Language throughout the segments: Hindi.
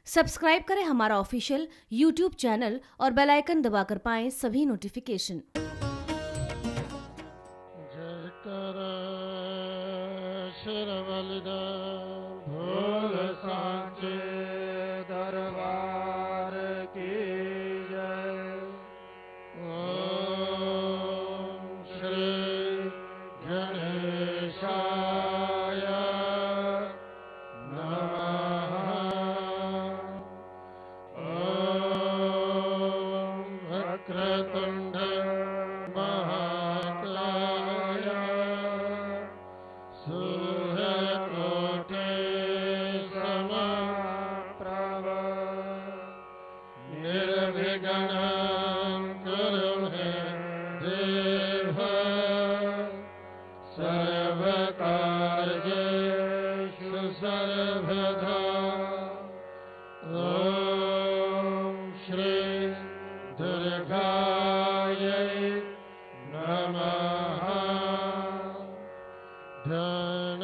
सब्सक्राइब करें हमारा ऑफिशियल यूट्यूब चैनल और बेल आइकन दबाकर पाएं सभी नोटिफिकेशन। भोल सांचे दरबार की जय। ओम श्री गणेशाय नमः। ओम वक्रतुंड महाकाय सूर्यकोटि समप्रभ निर्विघ्नं कुरु मे देव सर्वकार्येषु सर्वदा। ओम श्री दुर्गायै नमः। ध्यान।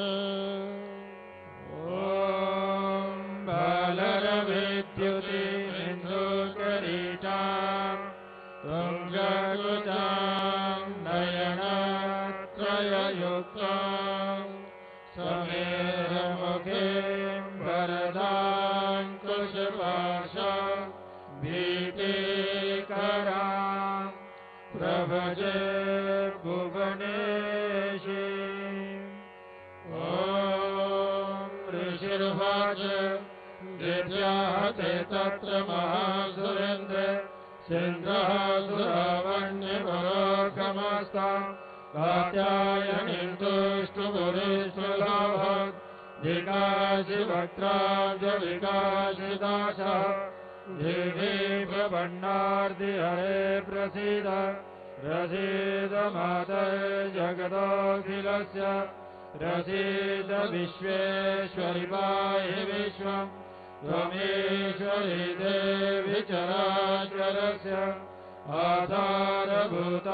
ओम बलरविद्युतिबिन्दुकरीटां तुङ्गकुचां नयनत्रययुक्तां समेरमुखीं वरदाङ्कुशपाशां भीतिकरां प्रभजे भुवनेशीम्। ओम ऋषिर्वाच दिव्याहते तत्र महासुरेन्द्र सिन्धः सुरावण्यपरोगमस्तां कात्यायनीं तुष्टुभुरिष्ठुलाभत् विकाशिवक्त्राब्जविकाशिदाशः देवी प्रपन्नार्ति हरे प्रसीद रसीद मातर्जगदोऽखिलस्य रसीद विश्वेश्वरि पाहि विश्वम् त्वमेश्वरि देवि चराचरस्य आधारभूता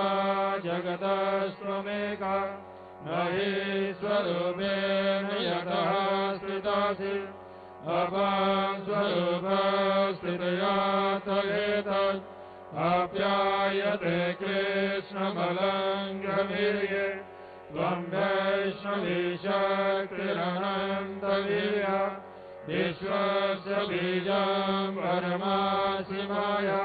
जगतस्त्वमेका न हि स्वरूपेण यतः स्थितासि अपां स्वरूपस्थितया त्वयेतत् आप्यायते कृष्णमलङ्गवीर्ये त्वं वैष्णवी शक्तिरनन्तवीर्या विश्वस्य बीजं परमासि माया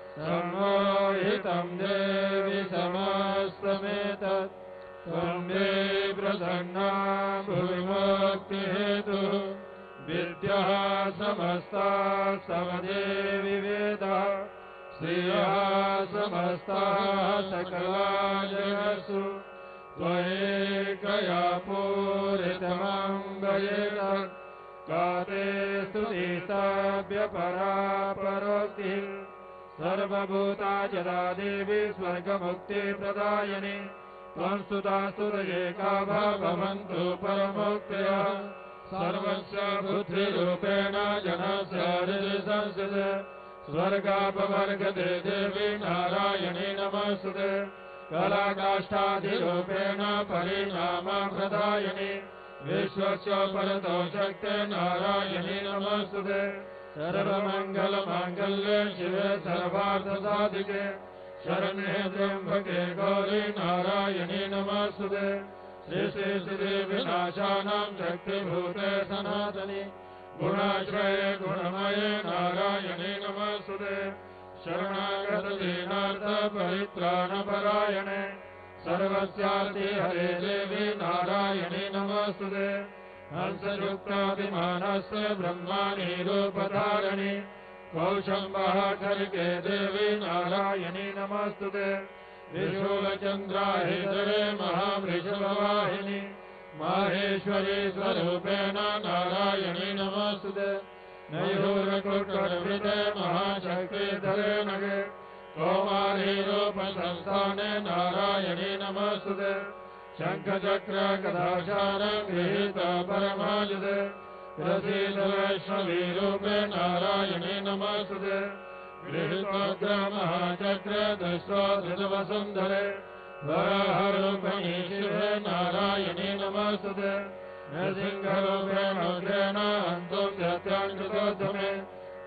सम्मोहितं देवि समस्तमेतत् त्वं मे प्रसन्ना भुविमुक्तिहेतुः विद्याः समस्ताः समदेवि वेदाः श्रियः समस्ताः सकला जगत्सु त्वयैकया पूरितमम्बयेतत् का ते स्तुतिस्तव्यपरा परोक्तिः सर्वभूता यदा देवी स्वर्गमुक्तिप्रदायिनी त्वं स्तुता स्तुतयेका भवन्तु परमोक्तयः सर्वस्य बुद्धिरूपेण जनस्य हृदि संस्थिते स्वर्गापवर्गते देवी नारायणी नमस्तुते कलाकाष्ठाधिरूपेण परिणामप्रदायिनी विश्वस्य परतो शक्ते नारायणी नमस्तुते सर्वमङ्गलमाङ्गल्ये शिवे सर्वार्थसाधिके शरण्ये त्र्यम्बके गौरी नारायणी नमस्तुते सृष्टिस्थितिविनाशानां शक्तिभूते सनातनी गुणाश्रये गुणमये नारायणी नमस्तुते शरणागतदीनार्थपरित्राणपरायणे सर्वस्यार्थे हरे देवी नारायणी नमस्तुते हंसयुक्ताभिमानस्य ब्रह्माणि रूपधारिणि कौशम्बः खर्गे देवी नारायणी नमस्तुते विशूलचन्द्राहितरे महावृषभवाहिनी माहेश्वरी स्वरूपेण नारायणी नमस्तुते नयूरकुटर्विते महाशक्तिधरे नगे कौमारी रूपसंस्थाने नारायणी नमस्तुते शङ्खचक्र गदाचार गृहीत परमायुधे प्रसीद वैष्णवी रूपे नारायणी नमस्तुते गृहीतोग्र महाचक्र दृष्टोधृतवसुन्धरे वराहरूपिणी शिवे नारायणी नमस्तुते नृसिंहरूपेण रुद्रेण हन्तुं यत्याङ्कृतोद्यमे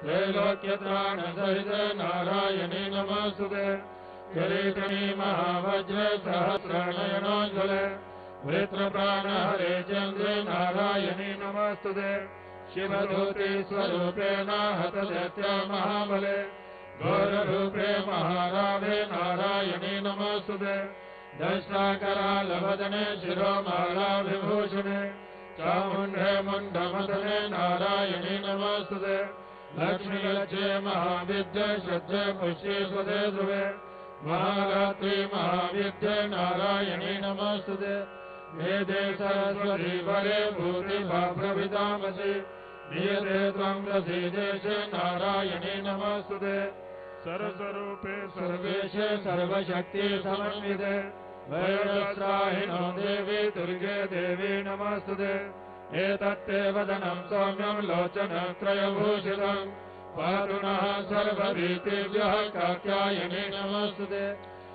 त्रैलोक्यत्राणसहित नारायणी नमस्तुते किरीटिनी महावज्र सहस्रनयनोज्ज्वले वृत्रप्राणहरे चन्द्रे नारायणी नमस्तुते शिवदूते स्वरूपेण हतदैत्य महाबले घोररूपे महारावे नारायणी नमस्तुते दष्टाकरालवदने शिरोमाला विभूषणे चामुण्डे मुण्डमदने नारायणी नमस्तुते लक्ष्मीलक्ष्ये महाविद्ये श्रद्धे पुष्ये स्वदे ध्रुवे महारात्रि महाविद्ये नारायणी नमस्तुते वेदे सरस्वती वरे भूतिभाप्रभितामसि नियते त्वं प्रसीदेशे नारायणी नमस्तुते सर्वस्वरूपे सर्वेशे सर्वशक्ति समन्विते वैरस्राहिनो देवी दुर्गे देवी नमस्तुते एतत्ते वदनं सौम्यं लोचनत्रयभूषितं पातु नः सर्वभीतिभ्यः कात्यायनी नमस्तुते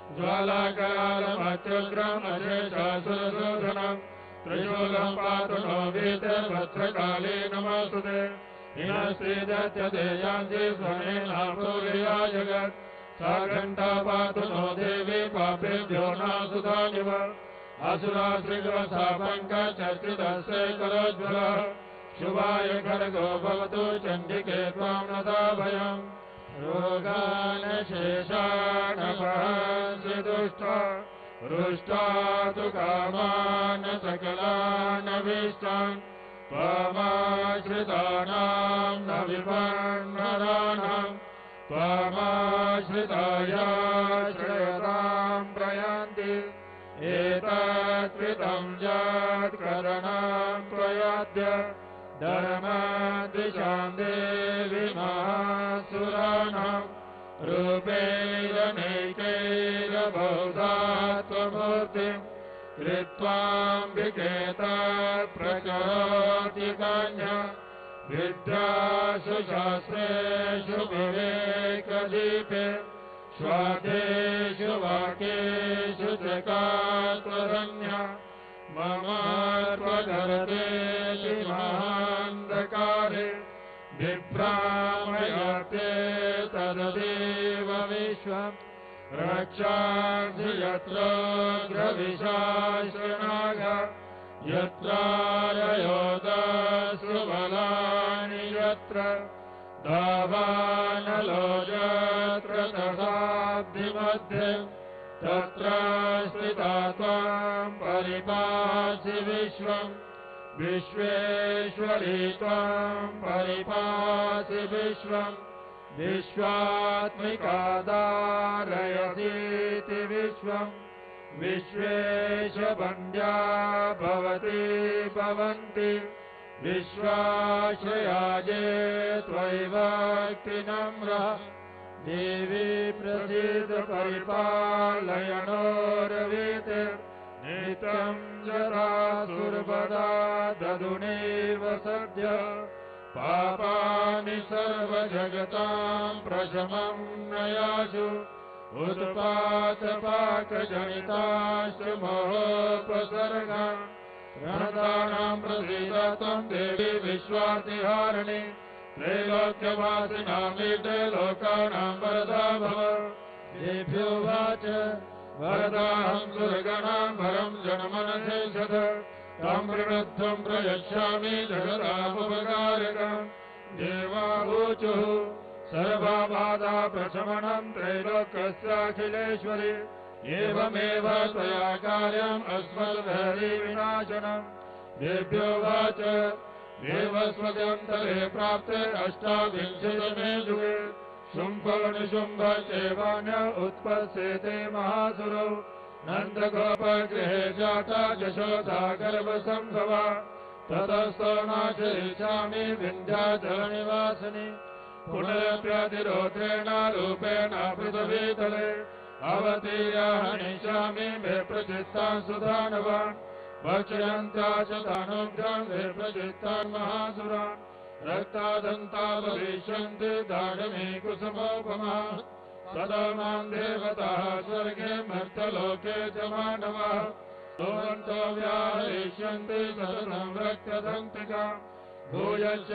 ज्वालाकरालमत्युग्रमशेषासुरशोधनं त्रिशूलं पातु नो वीतभद्रकाली नमस्तुते हिनश्रीदत्यदेयान्ति स्वनेनापूर्या जगत् सा घण्टा पातु नो देवी पापेभ्यो नासुतानिव असुराश्रिगवसा पङ्कचर्चितस्य करोज्ज्वलः शुभाय खड्गो भवतु चण्डिके त्वां नताभयम् रोगानशेषानपहंसि दुष्टा रुष्टा तु कामान् सकलानभीष्टान् त्वामाश्रितानां न विपन्नराणां त्वामाश्रितायाश्रयतां प्रयान्ति एतत्कृतं जात्करणां त्वयाद्य धर्मद्विषां देवी महासुराणां रूपैरनेकैरबहुधा त्वमूर्तिं कृत्वाम्बिके तत्प्रकरोति कान्या विद्यासु शास्त्रेषु विवेकदीपे स्वादेषु वाक्येषु च कात्वरन्या ममात्वगर्तेषु महान्धकारे विभ्रामयते तददेव विश्वम् रक्षांसि यत्रोग्रविशास्त्रनाग यत्रारयोधस्तु बलानि यत्र दावानलो यत्र तथाब्धिमध्ये तत्र स्थिता त्वां परिपासि विश्वम् विश्वेश्वरी त्वां परिपासि विश्वम् विश्वात्मिका धारयसीति विश्वम् विश्वेशवन्द्या भवति भवन्ति विश्वाश्रयाजे त्वयि भक्तिनम्रः देवी प्रसीद परिपालयनोरवीते नित्यं जरासुरवदा ददुनेव सद्य पापानि सर्वजगतां प्रशमं नयासु उत्पातपाकजनिताश्च महोपसर्गा प्रणतानां प्रसीद त्वं देवी विश्वार्तिहारिणि त्रैलोक्यवासिनामीते लोकानां वरदा भव देभ्योवाच वरदाहं सुरगणां वरं जनमनसे सद तं वृणध्वं प्रयच्छामि जगदामुपकारकम् देवावोचुः सर्वबाधा प्रशमनं त्रैलोक्यस्याखिलेश्वरि एवमेव त्वया कार्यम् अस्मद्हरि विनाशनम् देभ्योवाच देवस्वदन्तरे प्राप्ते अष्टाविंशतमे युगे शुम्भो-निशुम्भ चैवान्य उत्पत्स्यते महासुरो नन्दगोपगृहे जाता यशोदा गर्भसम्भवा ततस्तो नाशयिष्यामि विन्ध्याचलनिवासिनि पुनरप्यतिरोधेन रूपेण पृथिवीतले अवतीर्य हनिष्यामि मे प्रचित्तान् सुधानवान् भक्षयन्त्या च दानुग्रं मे प्रचित्तान् महासुरान् रक्तादन्ता भविष्यन्ति दाढमे कुसुमोपमा सदा मां देवताः स्वर्गे मर्त्यलोके च मानवाः स्तुवन्तो व्याहरिष्यन्ति सततं रक्तदन्तिकाम् भूयश्च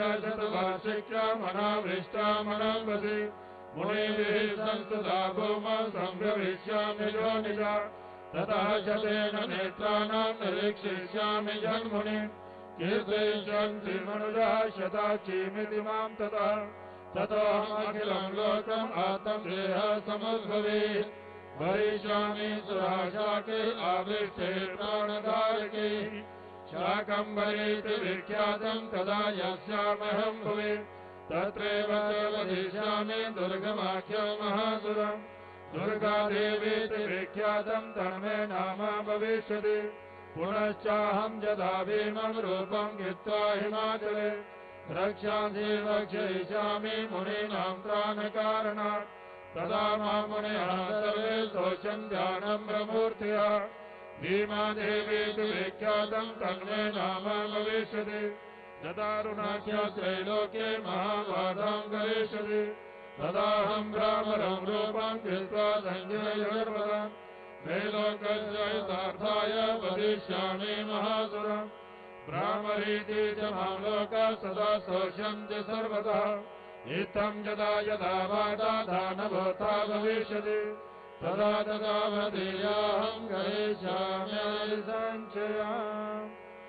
शतवार्षिक्यामनावृष्टामनावसि मुनिभिः संस्तुता भूमौ सम्भविष्यामि योनिजा ततः शतेन नेत्राणां निरीक्षिष्यामि जन्मुनिम् कीर्तयिष्यन्ति मनुजाः शताचीमिति मां ततोऽहमखिलं लोकम् आत्मदेहः समुद्भवे भविष्यामि सुराशाके आविष्टे प्राणधारके शाकम्भरीति विख्यातं तदा यस्यामहं भुवि तत्रैव वदिष्यामि दुर्गमाख्यं महासुरम् दुर्गादेवीति विख्यातं तन्मे नाम भविष्यति पुनश्चाहं यदा भीमं रूपं गित्वा हिमाचले रक्षांसि रक्षयिष्यामि मुनीनां त्राणकारणात् तदा मां मुनयः सर्वे स्तोषन् ध्यानं प्रमूर्तया भीमादेवीति विख्यातं तन्मे नाम भविष्यति यदारुणाख्या त्रैलोके महाबाधां करिष्यति तदाहं भ्रामरं रूपं कृत्वा संजयर्वदम् त्रैलोकस्य यथार्थाय वदिष्यामि महासुरम् भ्रामरीति च मां लोकाः सदा शोष्यन्ति सर्वदा इत्थं यदा यदा वादादानभूता भविष्यति तदा तदा वदेयाहं करिष्यामि संचयाम्।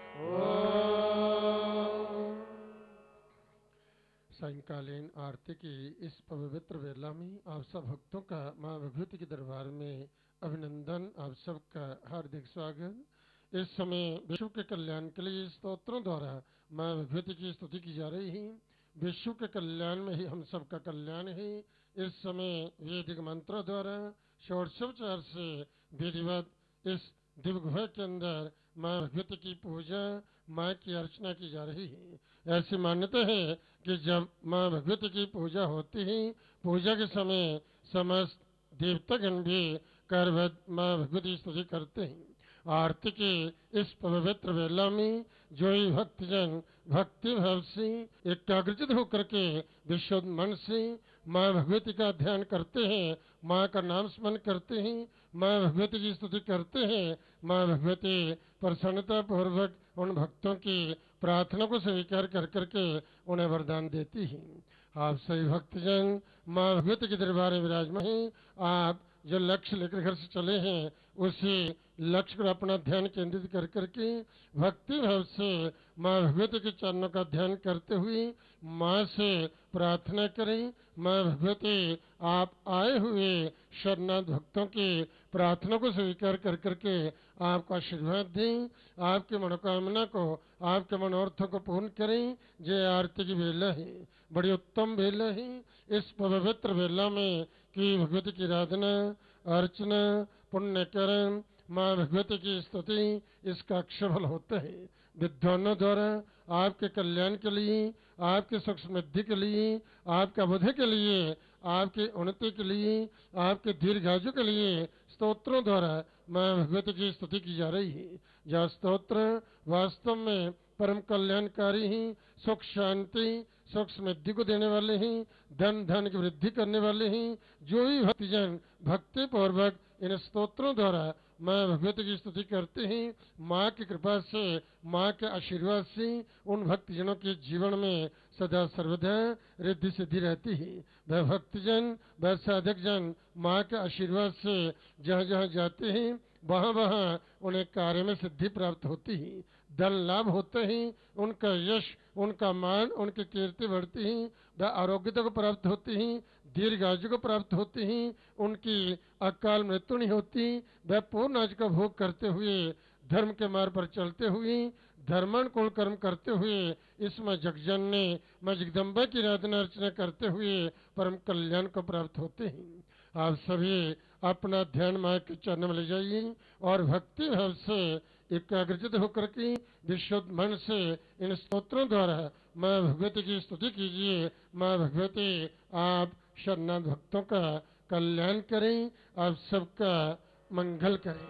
सायंकालीन आरती की इस पवित्र वेला में आप सब भक्तों का मां विभूति के दरबार में अभिनंदन, आप सबका हार्दिक स्वागत। इस समय विश्व के कल्याण के लिए स्तोत्रों द्वारा मां विभूति की स्तुति की जा रही है। विश्व के कल्याण में ही हम सबका कल्याण है। इस समय वैदिक मंत्रों द्वारा षोडशोपचार से विधिवत इस दिव्य गुहा के अंदर मां विभूति की पूजा, मां की अर्चना की जा रही है। ऐसी मान्यता है कि जब मां भगवती की पूजा होती है, पूजा के समय समस्त देवतागण भी करवत मां भगवती की स्तुति करते हैं। आरती के इस पवित्र वेला में जो ही भक्तजन भक्ति भाव से एकाग्रचित होकर के विशुद्ध मन से मां भगवती का ध्यान करते हैं, मां का नाम स्मरण करते हैं, मां भगवती की स्तुति करते हैं, मां भगवती प्रसन्नता पूर्वक उन भक्तों की प्रार्थना को स्वीकार कर करके उन्हें वरदान देती है। आप सभी भक्तजन मां भगवती के दरबार में विराजमान हैं। आप जो लक्ष्य लेकर घर से चले हैं उसी लक्ष्य पर अपना ध्यान केंद्रित कर करके भक्ति भाव से मां भगवती के चरणों का ध्यान करते हुए मां से प्रार्थना करें। मां भगवती आप आए हुए शरणागत भक्तों की प्रार्थना को स्वीकार कर करके आपको आशीर्वाद दें, आपकी मनोकामना को, आपके मनोरथों को पूर्ण करें। जय आरती की वेला है, बड़ी उत्तम वेला है। इस पवित्र वेला में की भगवती की आराधना, अर्चना, पुण्यकरण, मां भगवती की स्तुति, इसका अक्षय फल होता है। विद्वानों द्वारा आपके कल्याण के लिए, आपके सुख समृद्धि के लिए, आपके बुद्धि के लिए, आपकी उन्नति के लिए, आपके दीर्घायु के लिए स्तोत्रों द्वारा मां भगवती की स्तुति की जा रही है। यह स्तोत्र वास्तव में परम कल्याणकारी ही, सुख शांति सुख समृद्धि को देने वाले हैं, धन धन की वृद्धि करने वाले हैं। जो भी भक्तजन भक्ति पूर्वक इन स्तोत्रों द्वारा मां भगवती की स्तुति करते हैं, मां की कृपा से, मां के आशीर्वाद से उन भक्तजनों के जीवन में सदा सर्वदा रिद्धि सिद्धि रहती है। वह भक्तजन, वह साधक जन मां के आशीर्वाद से जहाँ जहाँ जाते हैं वहाँ वहाँ उन्हें कार्य में सिद्धि प्राप्त होती है, धन लाभ होते हैं, उनका यश, उनका मान, उनकी कीर्ति बढ़ती है, वह आरोग्यता को प्राप्त होती है, दीर्घायु को प्राप्त होती हैं, उनकी अकाल मृत्यु नहीं होती। वह पूर्ण आयु का भोग करते हुए, धर्म के मार्ग पर चलते हुए, धर्मानुकूल कर्म करते हुए, इसमें जगजननी मां जगदम्बा की आराधना अर्चना करते हुए परम कल्याण को प्राप्त होते हैं। आप सभी अपना ध्यान मां के चरण में ले जाइए और भक्ति भाव से एकाग्रचित होकर के विशुद्ध मन से इन स्तोत्रों द्वारा मां भगवती की स्तुति कीजिए। मां भगवती आप शरणागत भक्तों का कल्याण करें, आप सबका मंगल करें।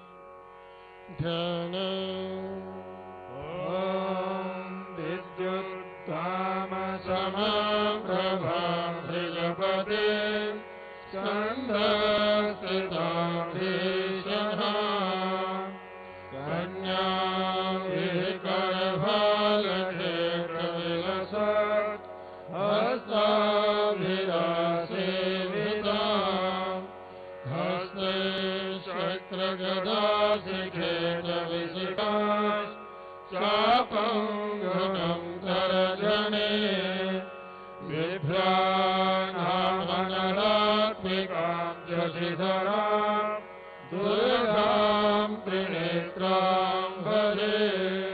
ध्यान कन्या ध्यानामनलात्मिकां शशिधरां दुर्गां त्रिनेत्रां भजे।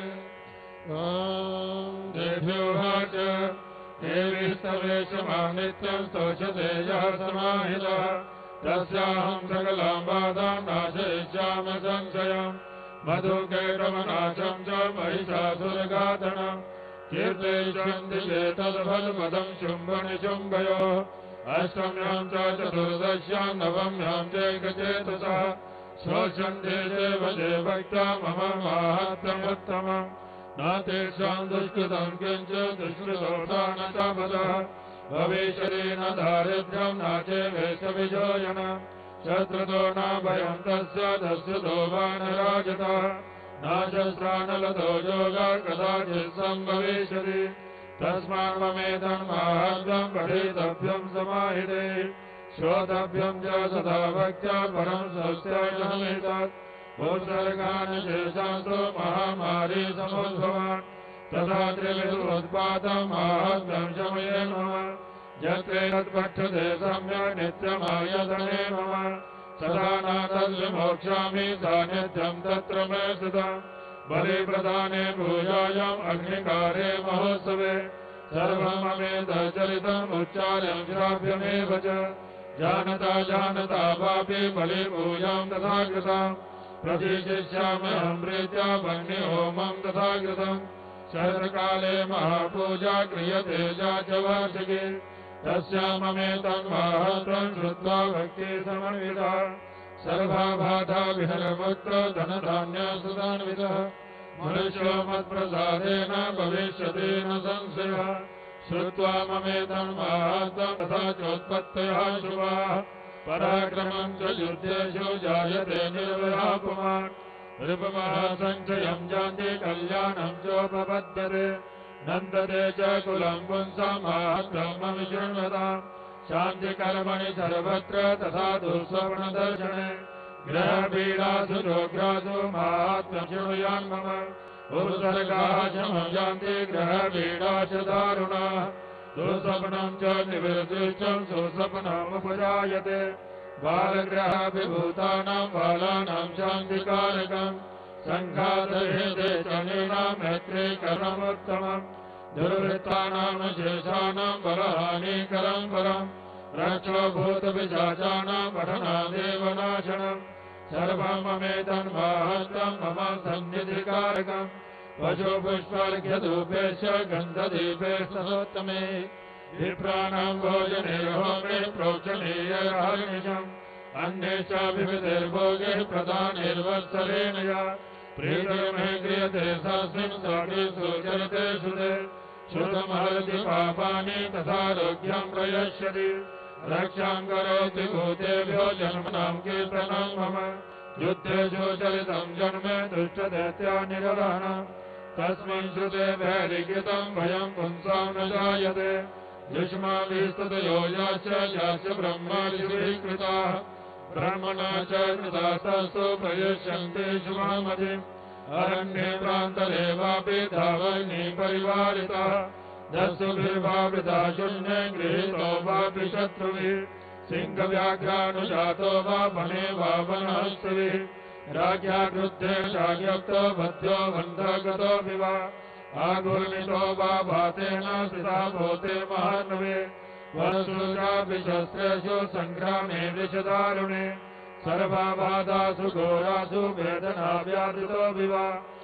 देव्योवाच देवी स्तवेशमां नित्यं स्तोषते यः समाहितः तस्याहं सकलां बाधां नाशयिष्यामि संशयम्। मधुकैटवनाशं च महिषासुरघातनं कीर्तयिष्यन्ति चेतद्भद्पदं शुम्भनिशुम्भयोः। अष्टम्यां च चतुर्दश्यां नवम्यां चैकचेतसः शोषन्ते देवदेवक्ता मम माहात्म्यमुत्तमम्। न तेषां दुष्कृतं किञ्चित् दुष्कृतोषा न च पदः भविष्यति न दारिद्र्यं न चेवेशविजोयनम्। शत्रुतो न भयं तस्य दस्युतो वा न राजतः न शस्त्रानलतो योगा कदाचित् सम्भविष्यति। तस्मान्ममेदं माहात्म्यं पठितव्यं समाहिते श्रोतव्यं च सदा भक्त्या परं सस्यमेतत्। उत्सर्गान् शेषांसु महामारी समुद्भवान् तथा त्रिविधोत्पातं माहात्म्यं शमये मम। यत्रे तत्पठ्यते सम्यक् नित्यमायतने मम सदा न तद्विमोक्ष्यामि सान्निध्यं तत्र मे सुतम्। बलिप्रदाने पूजायाम् अग्निकारे महोत्सवे सर्वं ममेतच्चरितम् उच्चार्यं श्राव्यमेव च। जानता जानता वापि बलिपूजां तथा कृताम् प्रतिशिष्याम्यहं प्रीत्या वह्निहोमं तथा कृतम्। शरत्काले महापूजा क्रियते च वार्षिके तस्याममेतन्माहात्म्यं श्रुत्वा भक्तिसमन्वितः सर्वा बाधा विहरमुक्तो धनधान्यसुधान्वितः। मनुष्यो मत्प्रसादेन भविष्यति न संशयः। श्रुत्वा ममेतन्माहात्म्यं तथा चोत्पत्तयः शुभाः पराक्रमं च युद्धेषु जायते निर्भयः पुमान्। नृपमः संशयं जानति कल्याणं चोपपद्यते नन्दते च कुलं पुंसां माहात्म्यं विशृण्वताम्। शान्तिकर्मणि सर्वत्र तथा दुःस्वप्नदर्शने ग्रहपीडासु रोग्रासु माहात्म्यं शृणुयान्मम। उपसर्गाः शमं यान्ति ग्रहपीडा च दारुणाः दुःस्वप्नं च निवृत्तिश्चं सुस्वप्नमुपजायते। बालग्रहविभूतानां बालानां शान्तिकारकम् सङ्घातहेते शनीनां मैत्रे कर्ममुत्तमम्। दुर्वृत्तानां शेषाणां बलहानिकरं परम् रक्षो भूतपिशाचानां पठनादेव नाशनम्। सर्वं ममेतन्माहात्म्यं मम सन्निधिकारकम्। पशुपुष्पार्घ्यधूपेश्च गन्धदीपेस्तोत्तमे विप्राणां भोजने होमे प्रोक्षणीयहर्निशम्। अन्ये च विविधैर्भोगे प्रदानैर्वत्सरेण या प्रीतिर्मे क्रियते तस्मिन् सखेषु चरितेषु ते। श्रुतमहर्ति पापानि तथारोग्यं प्रयश्यति रक्षां करोति भूतेभ्यो जन्मनां कीर्तनं मम। युद्धेषु चरितं जन्मे दुष्टदैत्यानिरहणम् तस्मिन् श्रुते वैरिकृतं भयं पुंसां न जायते। युष्माभिस्तुतयो यास्य ब्रह्मादिभिः कृताः ब्रह्मणा च कृतास्तु प्रयुष्यन्ते शुभामतिम्। अरण्ये प्रान्तरे वापि धावन्ये परिवारितः दस्युभिर्वावृता शून्ये गृहीतो वापि शत्रुभिः। सिंहव्याघ्रानुजातो वा वने वा वनहस्तिभिः राज्ञा क्रुद्धेन शाग्यक्तो बद्धो बन्धगतो विवा आगुर्मितो वा भातेन स्थिता भूते महानवे। वनसुरापि शस्त्रेषु सङ्ग्रामे वृषदारुणे सर्वा बाधासु घोरासु वेदना व्याधितो विवा।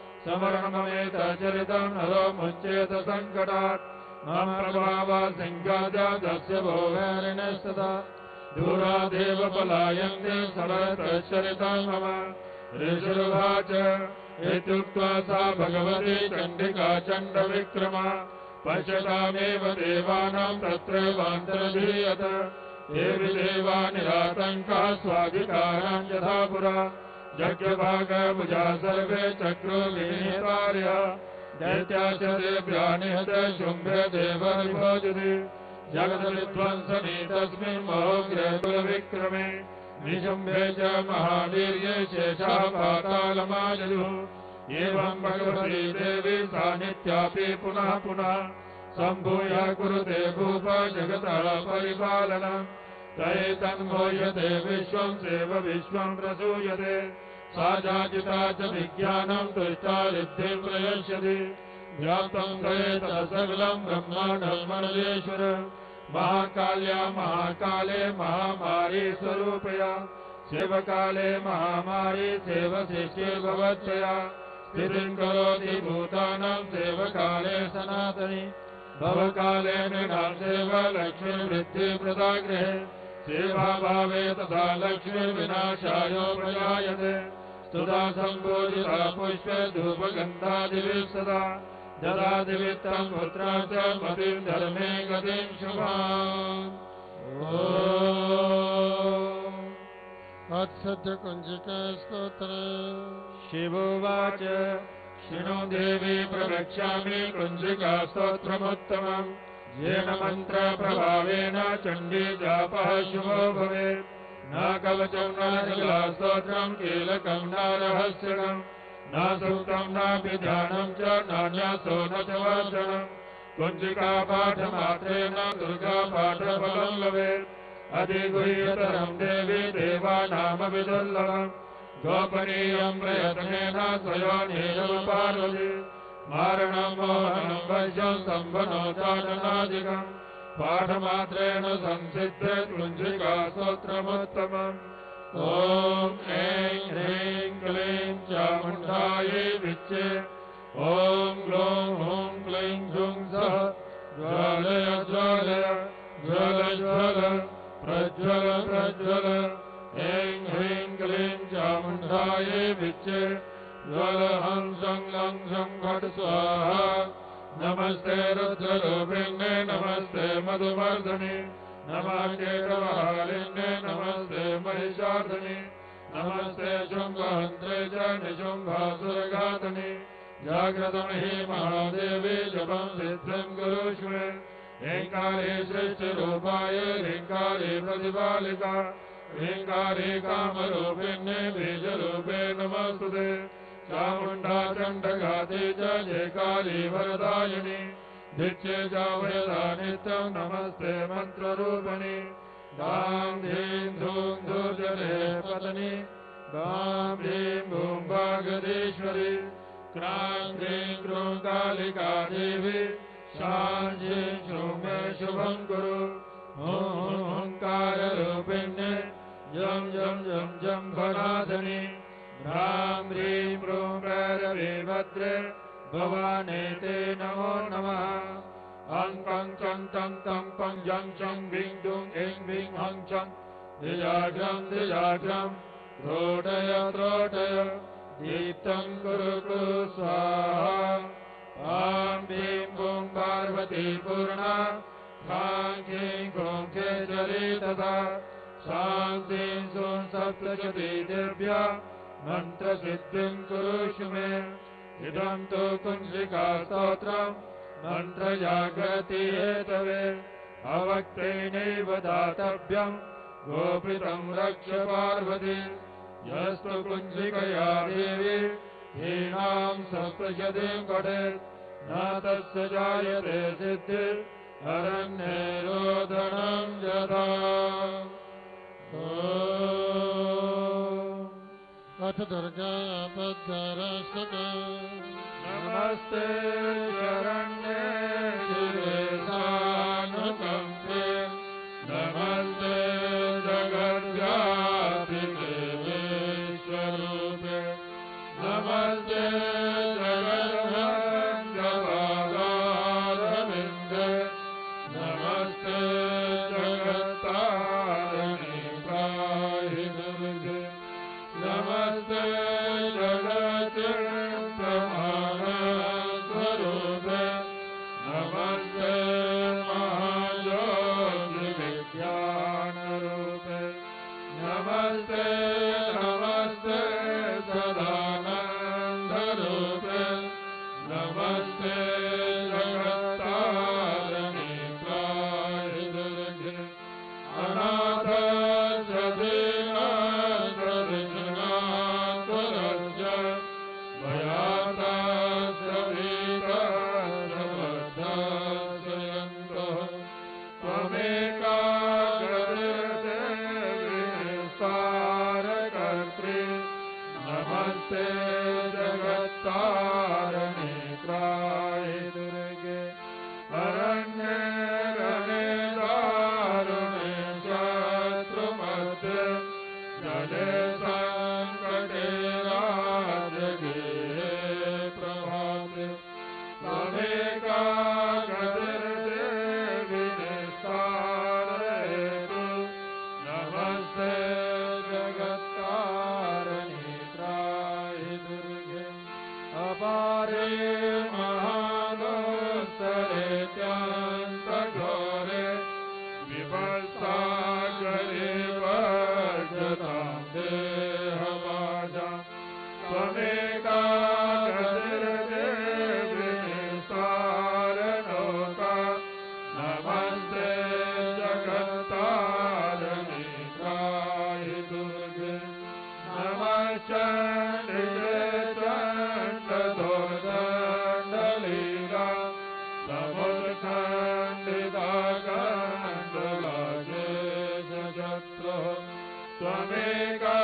समरणममेतचरितं नरो मुच्येत सङ्कटात् मम प्रभावा सिंहाद्यादस्य भोगैर्निस्तदा। दूरादेव पलायन्ते सरलचरितं मम। ऋषिरुवाच इत्युक्त्वा सा भगवती चण्डिका चण्डविक्रमा पश्यतामेव देवानां तत्रैवान्तर्धीयत। देवी देवा निरातङ्काः स्वाधिकारां यथा पुरा यज्ञभागभुजा सर्वे चक्रुर्विनीतार्यः। दैत्याचरेभ्यः निहत शुम्भे देवविभोजति जगद्विध्वंसने तस्मिन् महोग्रे कुलविक्रमे। निशुम्भे च महावीर्ये शेषाः पातालमाजयुः। एवं भगवती देवी सा नित्यापि पुनः पुनः सम्भूय कुरुते भूप जगतः परिपालनम् तैतन्मोह्यते विश्वं सेव विश्वं प्रसूयते सा जाजिता च विज्ञानं तुष्टा सिद्धिं प्रयच्छति व्याप्तं गयेतः सकलं ब्रह्माण्डं मणलेश्वर महाकाल्या महाकाले महामारी स्वरूपया सेवकाले महामारी सेवशिष्ये भवत्यया स्थितिं करोति भूतानां सेवकाले सनातनी भवकाले नृणां सेव लक्ष्मीवृद्धि प्रदागृहे सेवाभावे तथा लक्ष्मीर्विनाशाय प्रजायते स्तुता सम्बोधिता पुष्पे धूपगन्धादिभिः सदा ददाति वित्तं पुत्रा च मतिं धर्मे गतिं शुभाम् अत्सत्यकुञ्जिका स्तोत्रम् शिवोवाच शृणु देवी प्रवक्ष्यामि कुञ्जिका स्तोत्रमुत्तमम् येन मन्त्रप्रभावेन चण्डी जापः शुभो भवेत् न कवचं न स्तोत्रं कीलकं न रहस्यम् न सूक्तं नापि ध्यानं च नान्यासो न च वर्धनम् कुञ्जिकापाठमात्रेण दुर्गापाठफलं लभेत् अधिगुह्यतरं देवी देवानामपि दुर्लभम् गोपनीयं प्रयत्नेन स्वयोनिरव पार्वती मारणं मोहनं वैश्यं सम्भनोचाटनादिकम् पाठमात्रेण संसिद्धे कुञ्जिका स्तोत्रमुत्तमम् ॐ ऐं ह्रीं क्लीं चामुण्डायै विच्चे ॐ ग्लौं हूं क्लीं जुं सः ज्वालय ज्वालय ज्वल ज्वल प्रज्वल प्रज्वल ऐं ह्रीं क्लीं चामुण्डायै विच्चे ज्वल हंसं लं सं फट् स्वाहा नमस्ते रुद्ररूपिण्ये नमस्ते मधुमर्दने नमः केटवहालिन्ये नमस्ते महिषार्दने नमस्ते शुम्भहन्त्रे च निशुम्भासुरघातने जाग्रतमहि महादेवी जपं सिद्धिं कुरुष्व मे ह्रीङ्कारे सृष्टिरूपाय ह्रीङ्कारे प्रतिपालिका ह्रीङ्कारे कामरूपिण्ये बीजरूपे नमस्तुते चामुण्डा चण्डघाते च जयकाली वरदायिनी धिक्षे च वयदा नित्यं नमस्ते मन्त्ररूपिणी गां धीं धूं धूर्जने पत्नी गां ह्रीं भूं भागदेश्वरी क्रां ह्रीं क्रूं कालिका देवी शां ह्रीं श्रूं मे शुभं कुरु ओंकाररूपिण्ये जं जं जं जम्भनाथनि ह्रां ह्रीं ह्रूं भैरवे भद्रे भवाने ते नमो नमः अं कं चं तं तं पं जं चं ह्रीं दुं ऐं ह्रीं हं चं द्विजाग्रं त्रोटय त्रोटय दीप्तं कुरु कुरु स्वाहा आं ह्रीं भूं पार्वती पूर्णा खां ह्रीं क्रूं खेचरी तथा शां ह्रीं सूं सप्तशती देव्या मन्त्रसिद्धिं कुरुष्व मे इदं तु कुञ्जिका स्तोत्रं मन्त्रजागृति हेतवे अवक्तेनैव दातव्यं गोपितं रक्ष पार्वती यस्तु कुञ्जिकया देवी हीनां सप्तशतीं पठेत् न तस्य जायते सिद्धिः अरण्ये रोदनं यथा अथ दुर्गापद्धरस्तुते नमस्ते शरण्ये शिवे सानुकम्पे नमस्ते जगद्व्यापिते विश्वरूपे नमस्ते जगद्भङ्गवागारविन्दे नमस्ते जगत्तारिणि पाहि दुर्गे नमस्ते जगत् प्रमाणस्वरूपे भले संकटे राजगे प्रभाते त्वमेका गतिर्देवी निस्तारयतु नमस्ते जगत्तारिणी त्राहि दुर्गे अपारे महादोस्तरे त्यन्तघोरे विभत्सागरे वर्जतां देहवाजा त्वमेका गतिर्देवी निस्तारणोका नमस्ते जगत्तारिणी त्राहि दुर्गे नमश्चण्डिके चण्डदोर्दण्डलीला समुत्खण्डिता गण्डलाजे जगत्रो त्वमेका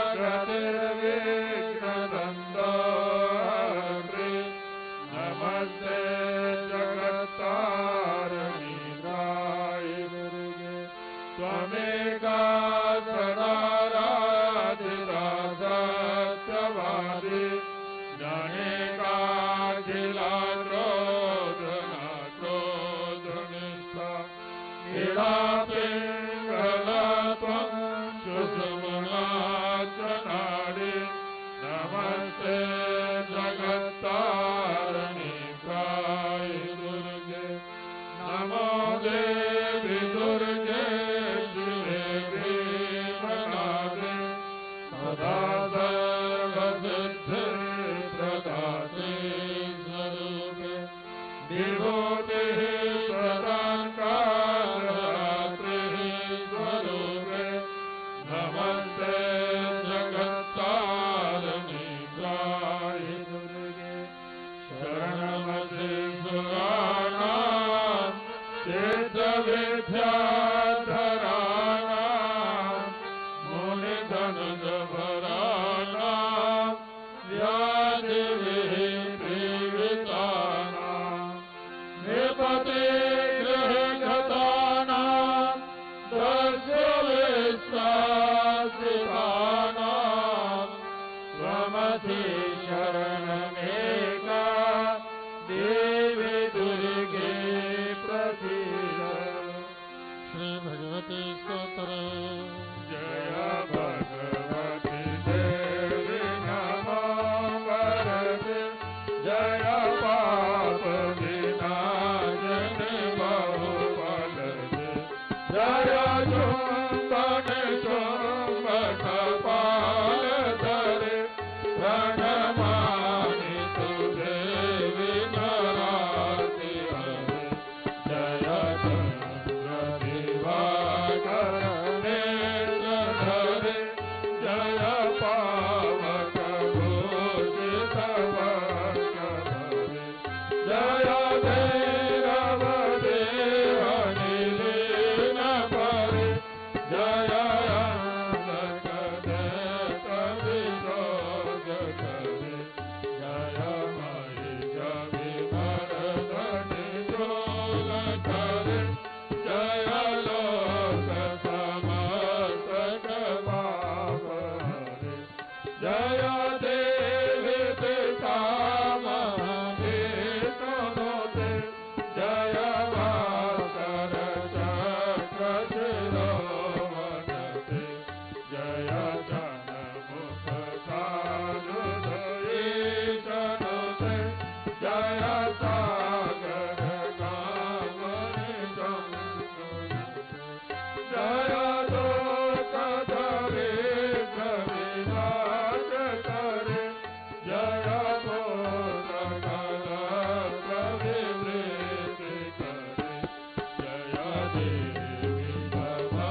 गतिर्विघ्नदन्दोहरि नमस्ते जगत्तारिणी त्राहि दुर्गे त्वमेका सदाराधिता सत्यवादी जनेकाखिला क्रोधना क्रोधनिष्ठा नीलापिङ्गला त्वं सुषुम्नाचनाडि नमस्ते जगत्तारिणी त्राहि दुर्गे नमो देवी दुर्गे शिवे भीमनादे सदा सर्वसिद्धिप्रदाते स्वरूपे विभूतिः सदाकालरात्रिः स्वरूपे नमस्ते जगत्तारिणी त्राहि दुर्गे शरणमते सुराणां सिद्धविद्याधराणां मुनिधनुजभराणां व्याधिविपीडितानां निपतिगृहगतानां दस्युविश्वासितानां त्वमसि शरणमेका देवी दुर्गे प्रसीद श्री भगवती स्तोत्र जय भगवती देवी नमो वरदे जय पाप विनाशने बहुफलदे जय चुम्बन चुम्बक पालधरे प्रणमामि तु देवी नराति हरे जय चन्द्र दिवाकर नेत्रधरे जय पावक भूषित वक्षधरे जय भैरव देव निलीन परे जय अंधकदेत विजोग करे जय महिष विमर्दनि जोग करे जय लोक समस्तक पाप हरे जय देवी पितामही तनोते जय भास्कर चक्र शिरोमणि जय जनमुख सानुदयीशनुते जय सागर कामनि संकुलते जय लोकधरे विनाश करे जय भोगकलत्र विवृति करे जय देवी भवानी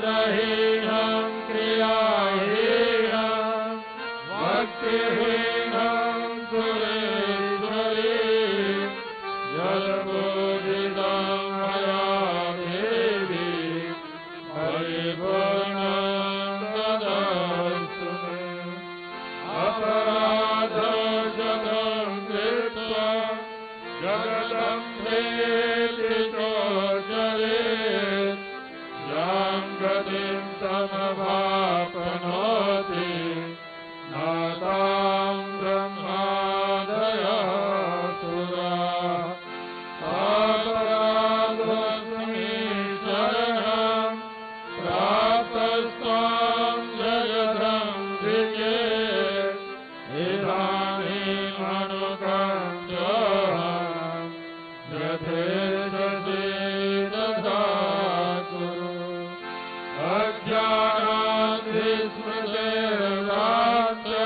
शास्त्रहीनं क्रियाहीनं भक्तिहीनं सुरेश्वरी यद्बोधितं मया देवी परिपूर्णं ददास्तु मे अपराधजगं कृत्वा जगदम्बेति चोचरेत् यां गतिं समवाप्नोति न तां ब्रह्मादयसुराः अपराधस्मि शरणं प्राप्तस्त्वां जगदम्बिके इदानीमनुकम्प्योऽहं यथेच्छसि तथा कुरु अज्ञानात् विस्मृतिर्भ्रान्त्या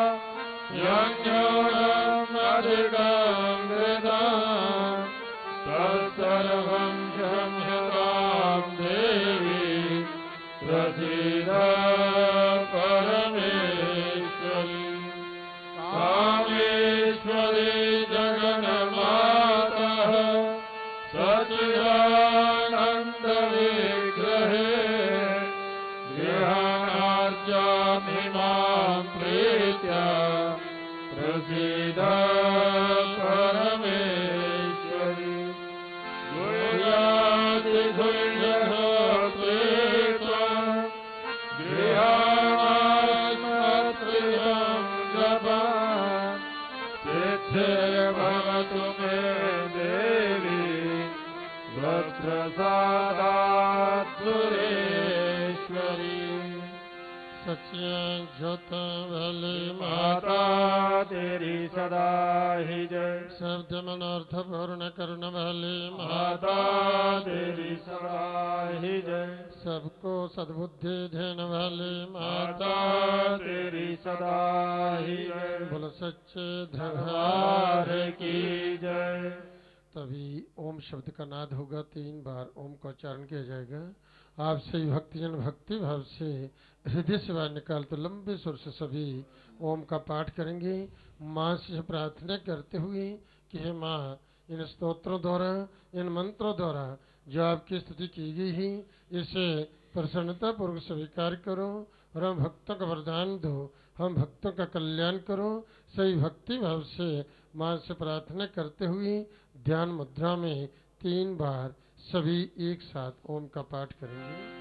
यज्ञोऽहम् अधिकं कृतं तत्सर्वं क्षम्यतां देवी प्रसीद परमेश्वरी कामेश्वरी जगन्मातः सच्चिदानन्दविग्रहे गृहाणार्चामि मां प्रीत्या प्रसीद परमेश्वरी गुह्यातिगुह्यः प्रीत्वं गृहाणात्मत्रियं जपान् सिद्धिर्भवतु मे देवी वत्प्रसादात् सुरेश्वरी सच्चिया ज्योत वाली माता तेरी सदा ही जय शब्द मनोर्थ पूर्ण करने वाली माता तेरी सदा ही जय सबको सद्बुद्धि देने वाली माता तेरी सदा ही जय बोल सच्चे दरबार की जय। तभी ओम शब्द का नाद होगा, 3 बार ओम का उच्चारण किया जाएगा। आप सभी भक्तजन भक्ति भाव से हृदय से बाहर निकाल तो लंबे सुर से सभी ओम का पाठ करेंगे, माँ से प्रार्थना करते हुए कि हे माँ, इन स्तोत्रों द्वारा, इन मंत्रों द्वारा जो आपकी स्तुति की गई है, इसे प्रसन्नता पूर्वक स्वीकार करो और हम भक्तों का वरदान दो, हम भक्तों का कल्याण करो। सही भक्ति भाव से माँ से प्रार्थना करते हुए ध्यान मुद्रा में 3 बार सभी एक साथ ओम का पाठ करेंगे।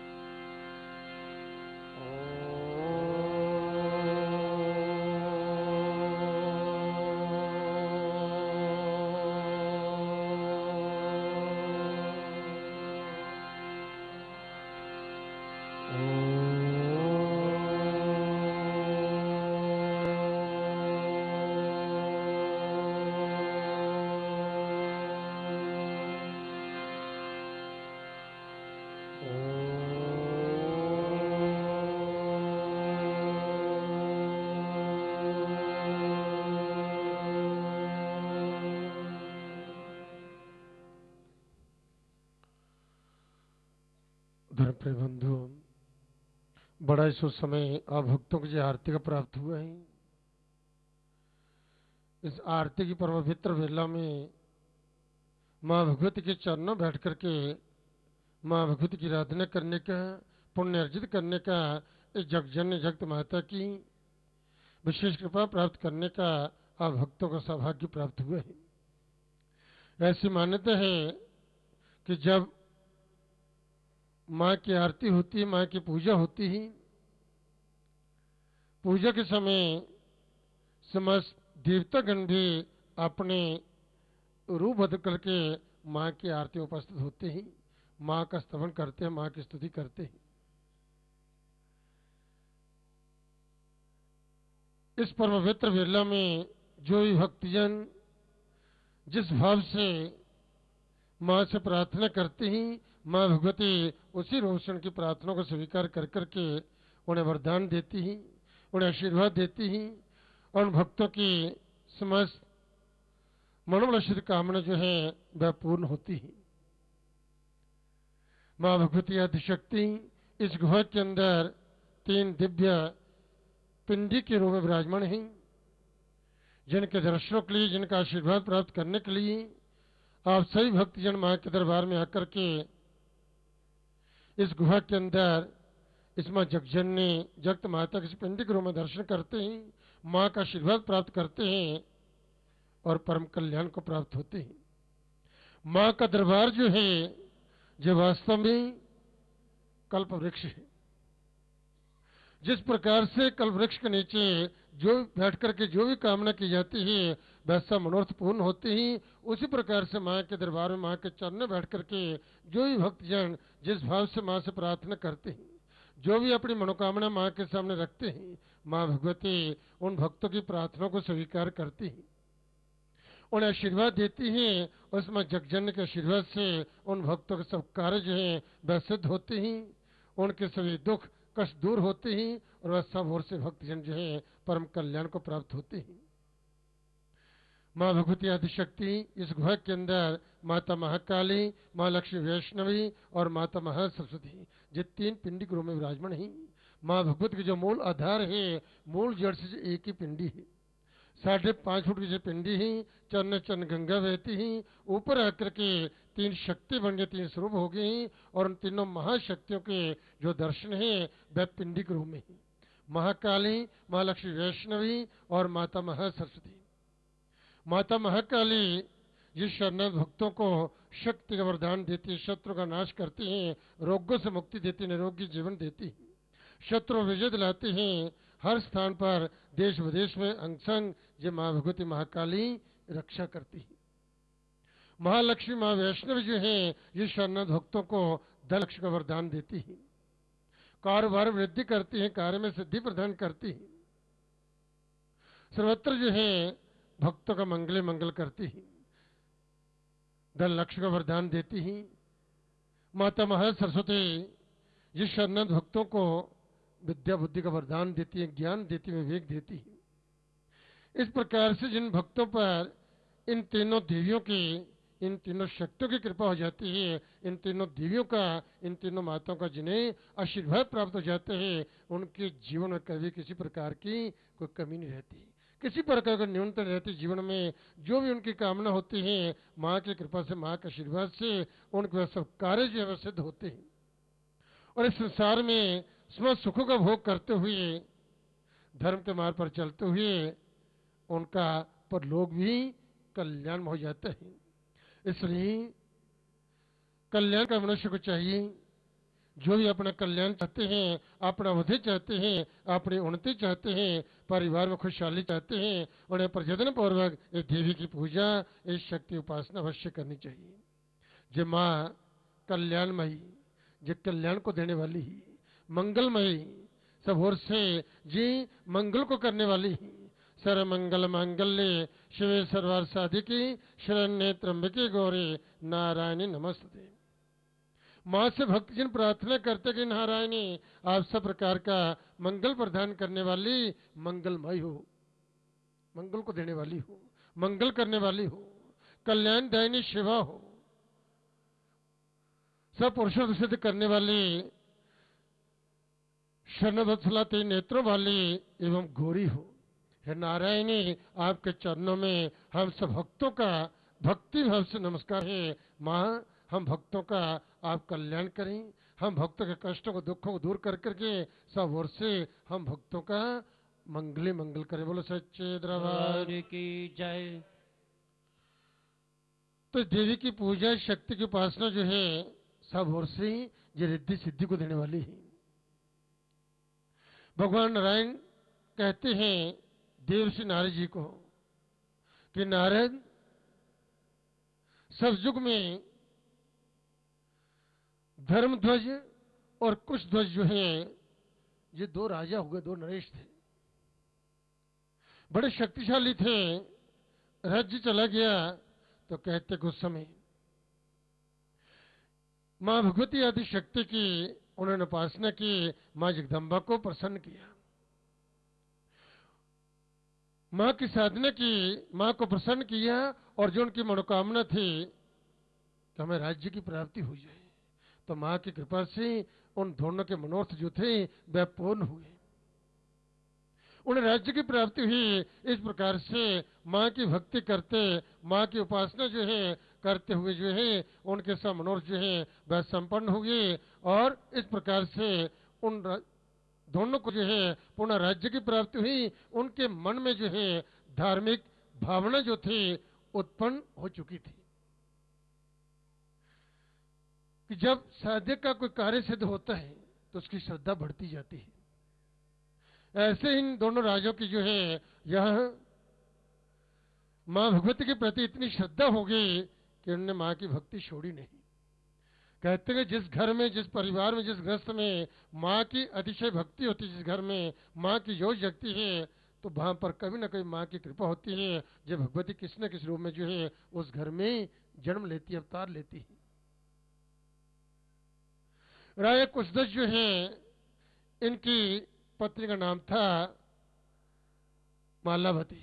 धर्मप्रिय बंधु, बड़ा इस समय आप भक्तों को जो आरती का प्राप्त हुआ है, इस आरती की पवित्र वेला में माँ भगवती के चरणों बैठ करके माँ भगवती की आराधना करने का, पुण्य अर्जित करने का, इस जगजननी जगत माता की विशेष कृपा प्राप्त करने का आप भक्तों का सौभाग्य प्राप्त हुआ है। ऐसी मान्यता है कि जब माँ की आरती होती है, माँ की पूजा होती है, पूजा के समय समस्त देवतागण भी अपने रूप बदल करके माँ की आरती में उपस्थित होते हैं, माँ का स्तवन करते हैं, माँ की स्तुति करते हैं। इस पवित्र वेला में जो भी भक्तजन जिस भाव से माँ से प्रार्थना करते हैं, माँ भगवती उसी रोशन की प्रार्थना को स्वीकार कर करके उन्हें वरदान देती हैं, उन्हें आशीर्वाद देती हैं और उन भक्तों की समस्त मनोवांछित कामना जो है वह पूर्ण होती है। माँ भगवती आदिशक्ति इस गुहा के अंदर 3 दिव्य पिंडी के रूप में विराजमान हैं, जिनके दर्शनों के लिए, जिनका आशीर्वाद प्राप्त करने के लिए आप सभी भक्तजन मां के दरबार में आकर के इस गुहा के अंदर इस मां जगजननी जगत माता के पिंडी के रूप में दर्शन करते हैं, मां का आशीर्वाद प्राप्त करते हैं और परम कल्याण को प्राप्त होते हैं। मां का दरबार जो है जो वास्तव में कल्प वृक्ष है। जिस प्रकार से कल्प वृक्ष के नीचे जो बैठ करके जो भी कामना की जाती है वैसा मनोरथ पूर्ण होते ही, उसी प्रकार से मां के दरबार में मां के चरण में बैठ करके जो भी भक्तजन जिस भाव से मां से प्रार्थना करते हैं, जो भी अपनी मनोकामना मां के सामने रखते हैं, मां भगवती उन भक्तों की प्रार्थना को स्वीकार करती है, उन्हें आशीर्वाद देती हैं। उस मां जगजननी के आशीर्वाद से उन भक्तों के सब कार्य जो है वह सिद्ध होते हैं, उनके सभी दुख कष्ट दूर होते हैं और वह सब ओर से भक्तजन जो है परम कल्याण को प्राप्त होते हैं। मां भगवती आदिशक्ति इस गुहा के अंदर माता महाकाली, मां लक्ष्मी वैष्णवी और माता महासरस्वती ये 3 पिंडी के रूप में विराजमान हैं। मां भगवती के जो मूल आधार है, मूल जड़ से एक ही पिंडी है। 5.5 फुट की जो पिंडी है, चरण चरण गंगा बहती है, ऊपर आकर के 3 शक्ति बन गए, 3 स्वरूप हो गए हैं और उन तीनों महाशक्तियों के जो दर्शन है वह पिंडी के रूप में है। महाकाली, मां लक्ष्मी वैष्णवी और माता महासरस्वती। माता महाकाली जिस शरणागत भक्तों को शक्ति का वरदान देती है, शत्रु का नाश करती है, रोगों से मुक्ति देती है, निरोगी जीवन देती है, शत्रु विजय दिलाते हैं, हर स्थान पर देश विदेश में अंग संग ये मां भगवती महाकाली रक्षा करती है। महालक्ष्मी मां वैष्णवी जो है ये शरणागत भक्तों को धन लक्ष्मी का वरदान देती है, कारोबार वृद्धि करती है, कार्य में सिद्धि प्रदान करती है, सर्वत्र जो है भक्तों का मंगल करती है, धन लक्ष्मी का वरदान देती है। माता महासरस्वती जिस शरणागत भक्तों को विद्या बुद्धि का वरदान देती है, ज्ञान देती है, विवेक देती है। इस प्रकार से जिन भक्तों पर इन तीनों देवियों की, इन तीनों शक्तियों की कृपा हो जाती है, इन तीनों देवियों का, इन तीनों माताओं का जिन्हें आशीर्वाद प्राप्त हो जाते हैं, उनके जीवन में कभी किसी प्रकार की कोई कमी नहीं रहती, किसी प्रकार का न्यूनतम रहती। जीवन में जो भी उनकी कामना होती है माँ की कृपा से, माँ के आशीर्वाद से उनके सब कार्य जो है सिद्ध होते हैं और इस संसार में स्व सुखों का भोग करते हुए, धर्म के मार्ग पर चलते हुए उनका परलोक भी कल्याण हो जाता है। इसलिए कल्याण का मनुष्य को चाहिए, जो भी अपना कल्याण चाहते हैं, अपना वृद्धि चाहते हैं, अपनी उन्नति चाहते हैं, परिवार में खुशहाली चाहते हैं, उन्हें प्रयत्न पूर्वक इस देवी की पूजा, इस शक्ति उपासना अवश्य करनी चाहिए। जे माँ कल्याणमयी, जे कल्याण को देने वाली ही, मंगलमयी, सब ओर से जी मंगल को करने वाली ही, सर्वमंगल मांगल्ये शिवे सर्वार्थ साधिकी शरण्ये त्र्यंबके गौरी नारायणी नमस्ते। माँ से भक्तजन प्रार्थना करते कि नारायणी आप सब प्रकार का मंगल प्रदान करने वाली, मंगलमय हो, मंगल को देने वाली हो, मंगल करने वाली हो, कल्याण दायिनी शिवा हो, सब पुरुषों सिद्ध करने वाली, शरणवत्सलाते नेत्रों वाली एवं गौरी हो। हे नारायणी आपके चरणों में हम सब भक्तों का भक्ति भाव से नमस्कार है। माँ हम भक्तों का आप कल्याण करें, हम भक्तों के कष्टों को दुखों को दूर कर करके सब ओर से हम भक्तों का मंगल करें। बोलो सच्चे दरबार की जय। तो देवी की पूजा, शक्ति की उपासना जो है सब ओर से ये रिद्धि सिद्धि को देने वाली है। भगवान नारायण कहते हैं देवर्षि नारद जी को कि नारद सब युग में धर्मध्वज और कुशध्वज जो है ये 2 राजा हुए, 2 नरेश थे, बड़े शक्तिशाली थे। राज्य चला गया तो कहते कुछ समय मां भगवती आदि शक्ति की उन्होंने उपासना की, मां जगदम्बा को प्रसन्न किया, मां की साधना की, मां को प्रसन्न किया और जो उनकी मनोकामना थी कि हमें राज्य की प्राप्ति हो जाए, तो माँ की कृपा से उन दोनों के मनोरथ जो थे वह पूर्ण हुए। उन्हें राज्य की प्राप्ति हुई। इस प्रकार से माँ की भक्ति करते, माँ की उपासना जो है करते हुए जो है उनके सब मनोरथ जो है वह संपन्न हुए। और इस प्रकार से उन दोनों को जो है पुनः राज्य की प्राप्ति हुई। उनके मन में जो है धार्मिक भावना जो थी उत्पन्न हो चुकी थी कि जब साधक का कोई कार्य सिद्ध होता है तो उसकी श्रद्धा बढ़ती जाती है। ऐसे इन दोनों राजों की जो है यह माँ भगवती के प्रति इतनी श्रद्धा हो गई कि उन्होंने माँ की भक्ति छोड़ी नहीं। कहते हैं जिस घर में, जिस परिवार में, जिस गृहस्थ में माँ की अतिशय भक्ति होती है, जिस घर में माँ की जोश जगती है, तो वहां पर कभी ना कभी माँ की कृपा होती है। जब भगवती किसी न किसी रूप में जो है उस घर में जन्म लेती है, अवतार लेती है। राजा कुशदश जो है इनकी पत्नी का नाम था मालावती।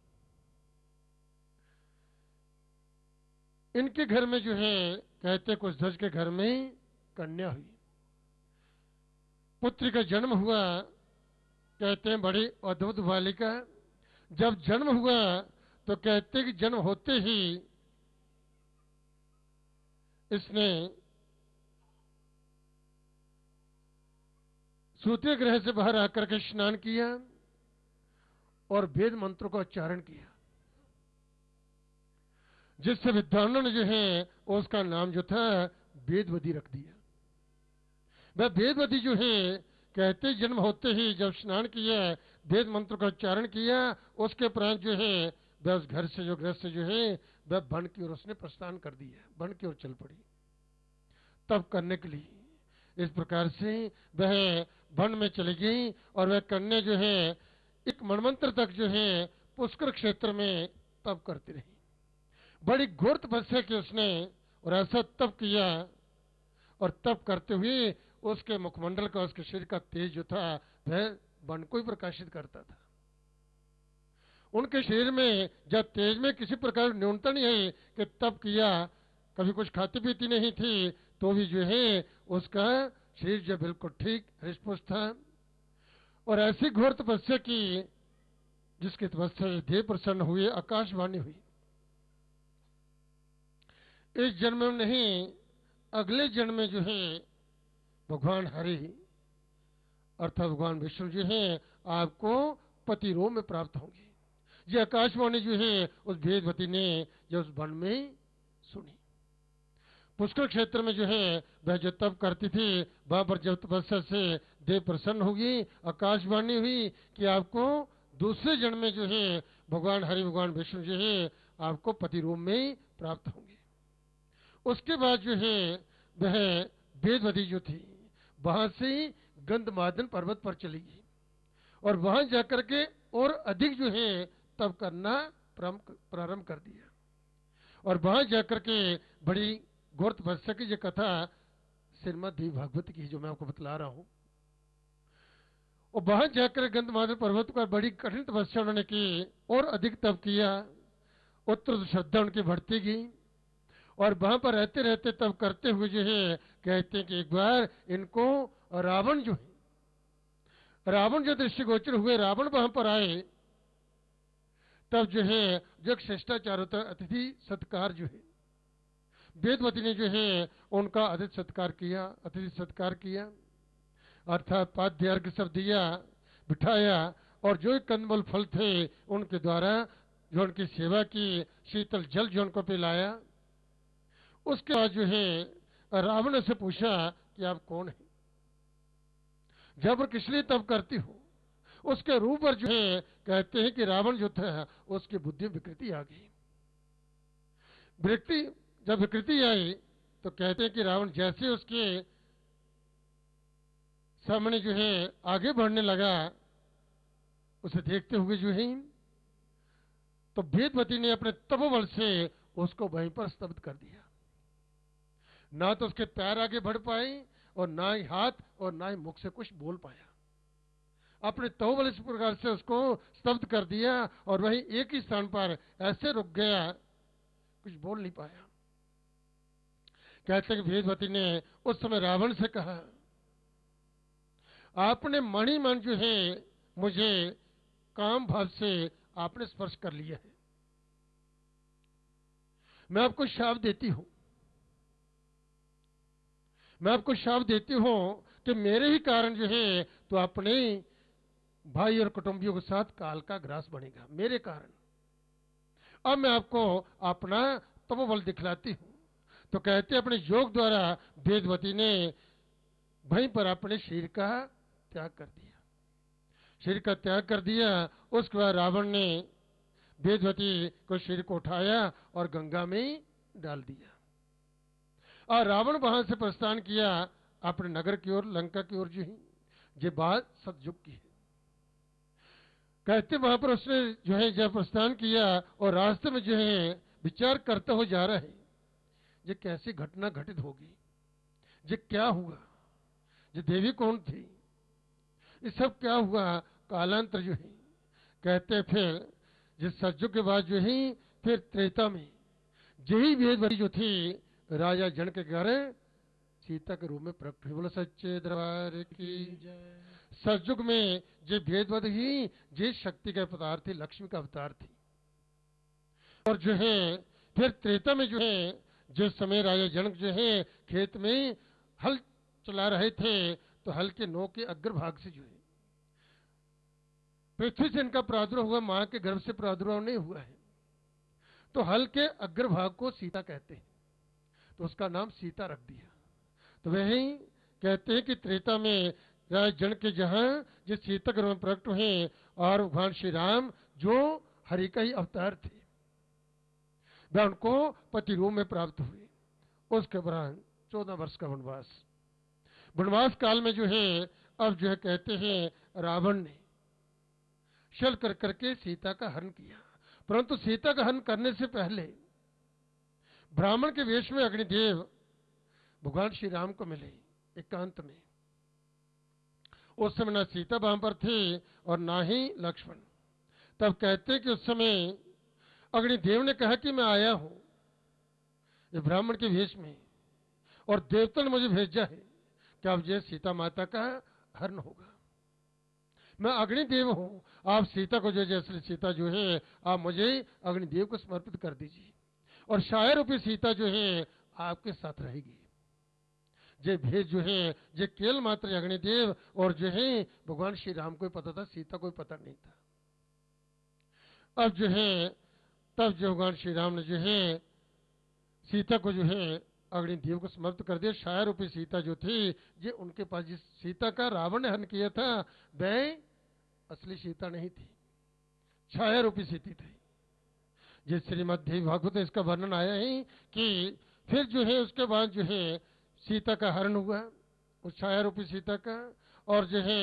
इनके घर में जो है कहते कुशदश के घर में कन्या हुई, पुत्र का जन्म हुआ। कहते हैं बड़ी अद्भुत बालिका। जब जन्म हुआ तो कहते कि जन्म होते ही इसने सूर्य ग्रह से बाहर आकर के स्नान किया और वेद मंत्रों का उच्चारण किया, जिससे विद्वानों ने जो है उसका नाम जो था वेदवती रख दिया। वह वेदवती जो है कहते जन्म होते ही जब स्नान किया, वेद मंत्र का उच्चारण किया, उसके उपरांत जो है वह उस घर से, जो गृहस्थ से जो है वह वन की ओर उसने प्रस्थान कर दिया, वन की ओर चल पड़ी तब करने के लिए। इस प्रकार से वह वन में चली गई और वह कन्या जो है एक मनमंत्र तक जो है पुष्कर क्षेत्र में तप करती रही। बड़ी घोर तपस्या की उसने और ऐसा तप किया, और तप करते हुए उसके मुखमंडल का, उसके शरीर का तेज जो था वह वन को ही प्रकाशित करता था। उनके शरीर में जब तेज में किसी प्रकार न्यूनता नहीं है कि तप किया, कभी कुछ खाती पीती नहीं थी, तो भी जो है उसका शरीर जो बिल्कुल ठीक हृष्ट-पुष्ट था। और ऐसी घोर तपस्या की जिसकी तपस्या से देव प्रसन्न हुए, आकाशवाणी हुई। इस जन्म में नहीं, अगले जन्म में जो है भगवान हरि अर्थात भगवान विष्णु जो है आपको पति रूप में प्राप्त होंगे। ये आकाशवाणी जो है उस वेदवती ने जो उस वन में सुनी। पुष्कर क्षेत्र में जो है वह जो तप करती थी, वहां पर जब तपस्या से देव प्रसन्न होगी, आकाशवाणी हुई कि आपको दूसरे जन्म में जो है भगवान हरि, भगवान विष्णु जो है आपको पति रूप में प्राप्त होंगे। उसके बाद जो है वह वेदवती जो थी वहां से गंधमादन पर्वत पर चली गई और वहां जाकर के और अधिक जो है तप करना प्रारंभ कर दिया। और वहां जाकर के बड़ी घोर तपस्या की जो कथा श्रीमद् देवी भागवत की जो मैं आपको बतला रहा हूं, और वहां जाकर गंधमादन पर्वत पर बड़ी कठिन तपस्या उन्होंने की और अधिक तप किया। उत्तर श्रद्धा उनकी बढ़ती गई और वहां पर रहते रहते तब करते हुए जो है कहते हैं कि एक बार इनको रावण जो है, रावण जो दृष्टिगोचर हुए, रावण वहां पर आए। तब जो है जो शिष्टाचार होता है, अतिथि सत्कार जो है, वेदवती ने जो है उनका अतिथि सत्कार किया, अतिथि सत्कार किया अर्थात पाद्य अर्घ्य सब दिया, बिठाया और जो कंदमूल फल थे उनके द्वारा जो उनकी सेवा की, शीतल जल जो उनको पिलाया। उसके बाद जो है रावण से पूछा कि आप कौन हैं, जब किस लिए तब करती हो। उसके रूप पर जो है कहते हैं कि रावण जो था उसकी बुद्धि में विकृति आ गई। जब विकृति आई तो कहते हैं कि रावण जैसे उसके सामने जो है आगे बढ़ने लगा, उसे देखते हुए जो है तो वेदवती ने अपने तपोबल से उसको वहीं पर स्तब्ध कर दिया। ना तो उसके पैर आगे बढ़ पाए और ना ही हाथ और ना ही मुख से कुछ बोल पाया। अपने तपोबल इस प्रकार से उसको स्तब्ध कर दिया और वहीं एक ही स्थान पर ऐसे रुक गया, कुछ बोल नहीं पाया। कहते हैं कि भेदवती ने उस समय रावण से कहा, आपने मणि मन जो है मुझे काम भाव से आपने स्पर्श कर लिया है, मैं आपको शाप देती हूं, मैं आपको शाप देती हूं कि मेरे ही कारण जो है तो अपने भाई और कुटुंबियों के साथ काल का ग्रास बनेगा मेरे कारण। अब मैं आपको अपना तपोबल दिखलाती हूं। तो कहते अपने योग द्वारा वेदवती ने वहीं पर अपने शरीर का त्याग कर दिया, शरीर का त्याग कर दिया। उसके बाद रावण ने वेदवती को शरीर को उठाया और गंगा में डाल दिया और रावण वहां से प्रस्थान किया अपने नगर की ओर, लंका की ओर। जो ही ये बात सतयुग की है। कहते वहां पर उसने जो है जब प्रस्थान किया और रास्ते में जो है विचार करता हो जा रहा है, ये कैसी घटना घटित होगी, ये क्या हुआ, ये देवी कौन थी, ये सब क्या हुआ। कालांतर जो है कहते फिर जिस सतयुग के बाद जो है फिर त्रेता में यही वेदवती जो थी राजा जनक के घर सीता के रूप में प्रकट हुई। बोलो सच्चे दरबार की जय। सतयुग में जो वेदवती ही जिस शक्ति का अवतार थी, लक्ष्मी का अवतार थी। और जो है फिर त्रेता में जो है जिस समय राजा जनक जो है खेत में हल चला रहे थे तो हल के नौ के अग्रभाग से जो है पृथ्वी से इनका प्रादुर्भाव हुआ, मां के गर्भ से प्रादुर्भाव नहीं हुआ है। तो हल के अग्रभाग को सीता कहते हैं, तो उसका नाम सीता रख दिया। तो वही कहते हैं कि त्रेता में राजा जनक के जहां जिस सीता के रूप में प्रकट हुए और भगवान श्री राम जो हरि का ही अवतार थे, वह उनको पति रूप में प्राप्त हुए। उसके उपरांत 14 वर्ष का वनवास, वनवास काल में जो है अब जो है कहते हैं रावण ने छल कर करके सीता का हरण किया। परंतु सीता का हरण करने से पहले ब्राह्मण के वेश में अग्निदेव भगवान श्री राम को मिले एकांत में। उस समय ना सीता वहां पर थी और ना ही लक्ष्मण। तब कहते कि उस समय अग्निदेव ने कहा कि मैं आया हूं ये ब्राह्मण के वेश में और देवता ने मुझे भेजा है कि अब ये सीता माता का हरण होगा। मैं अग्निदेव हूं, आप सीता को जो जैसे सीता जो है आप मुझे अग्निदेव को समर्पित कर दीजिए और शायर रूपी सीता जो है आपके साथ रहेगी। ये भेद जो है ये केवल मात्र अग्निदेव और जो है भगवान श्री राम को पता था, सीता को पता नहीं था। अब जो है तब जो भगवान श्री राम ने जो है सीता को जो है अग्निदेव को समर्पित कर दिया। शायर रूपी सीता जो थी ये उनके पास, जिस सीता का रावण ने हरण किया था वह असली सीता नहीं थी, छाया रूपी सीता थी। जिस श्रीमद् देवी भागवत में इसका वर्णन आया है कि फिर जो है उसके बाद जो है सीता का हरण हुआ उस छाया रूपी सीता का, और जो है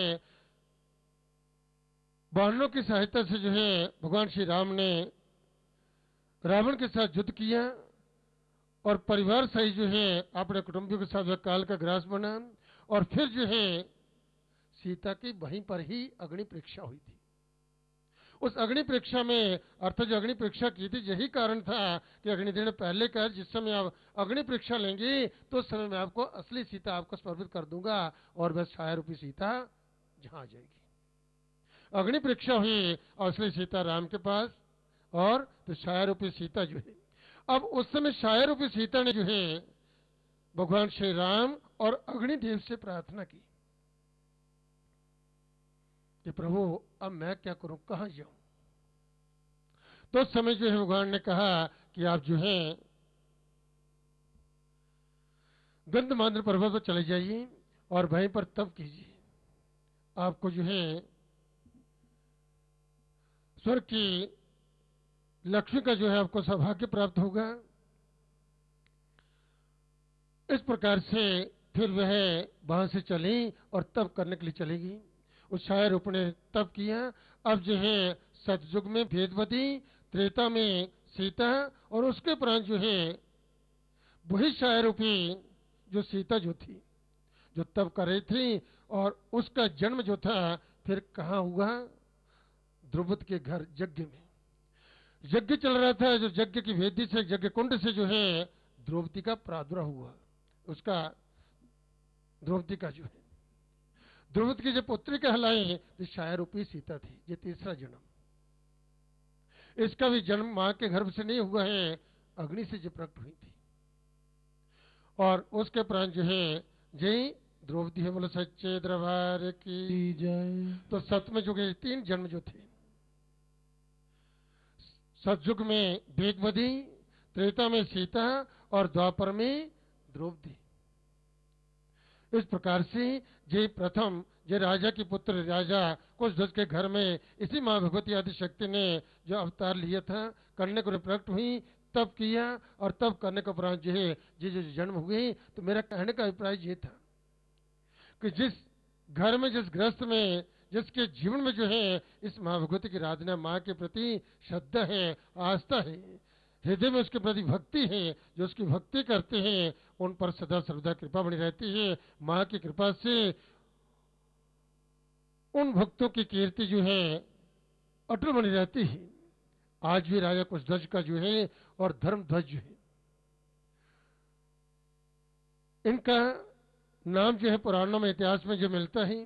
वानरों की सहायता से जो है भगवान श्री राम ने रावण के साथ युद्ध किया और परिवार सही जो है अपने कुटुंबियों के साथ काल का ग्रास बना। और फिर जो है सीता की वहीं पर ही अग्नि परीक्षा हुई थी। उस अग्नि परीक्षा में अर्थात जो अग्नि परीक्षा की थी यही कारण था कि अग्निदेव ने पहले कहा जिस समय आप अग्नि परीक्षा लेंगे तो उस समय मैं आपको असली सीता आपको समर्पित कर दूंगा और वह छाया रूपी सीता जहां आ जाएगी। अग्नि परीक्षा हुई असली सीता राम के पास और तो छाया रूपी सीता जो है अब उस समय छाया रूपी सीता ने जो है भगवान श्री राम और अग्निदेव से प्रार्थना की कि प्रभु अब मैं क्या करूं, कहां जाऊं। तो उस समय जो है भगवान ने कहा कि आप जो है गंधमादन पर्वत पर चले जाइए और वहीं पर तप कीजिए, आपको जो है स्वर्ग की लक्ष्मी का जो है आपको सौभाग्य प्राप्त होगा। इस प्रकार से फिर वह वहां से चली और तप करने के लिए चलेगी। उस छाया रूप ने तप किया। अब जो है सतयुग में वेदवती, त्रेता में सीता और उसके उपरांत जो है वही छाया रूपी जो सीता जो थी जो तप कर रही थी और उसका जन्म जो था फिर कहाँ हुआ, द्रौपद के घर यज्ञ में। यज्ञ चल रहा था, जो यज्ञ की वेदी से यज्ञ कुंड से जो है द्रौपदी का प्रादुर्भाव हुआ। उसका द्रौपदी का जो है, द्रौपदी की जब पुत्री कहलाई तो छाया रूपी सीता थी। ये तीसरा जन्म, इसका भी जन्म मां के गर्भ से नहीं हुआ है, अग्नि से जो प्रकट हुई थी। और उसके प्राण जो है जय द्रौपदी है। बोलो सच्चे दरबार की जय। तो सतयुग जो के 3 जन्म जो थे, सतयुग में वेगवती, त्रेता में सीता और द्वापर में द्रौपदी। इस प्रकार से जे प्रथम जे राजा की पुत्र राजा कुशध्वज के घर में इसी मां भगवती आदि शक्ति ने जो अवतार लिया था, करने को प्रकट हुई, तब किया। और तब करने के उपरांत जो है जो जन्म हुए। तो मेरा कहने का अभिप्राय ये था कि जिस घर में, जिस गृहस्थ में, जिसके जीवन में जो है इस मां भगवती की आराधना, मां के प्रति श्रद्धा है, आस्था है, हृदय में उसके प्रति भक्ति है, जो उसकी भक्ति करते हैं उन पर सदा सर्वदा कृपा बनी रहती है। मां की कृपा से उन भक्तों की कीर्ति जो है अटल बनी रहती है। आज भी राजा कुशध्वज का जो है और धर्मध्वज जो है, इनका नाम जो है पुराणों में, इतिहास में जो मिलता है,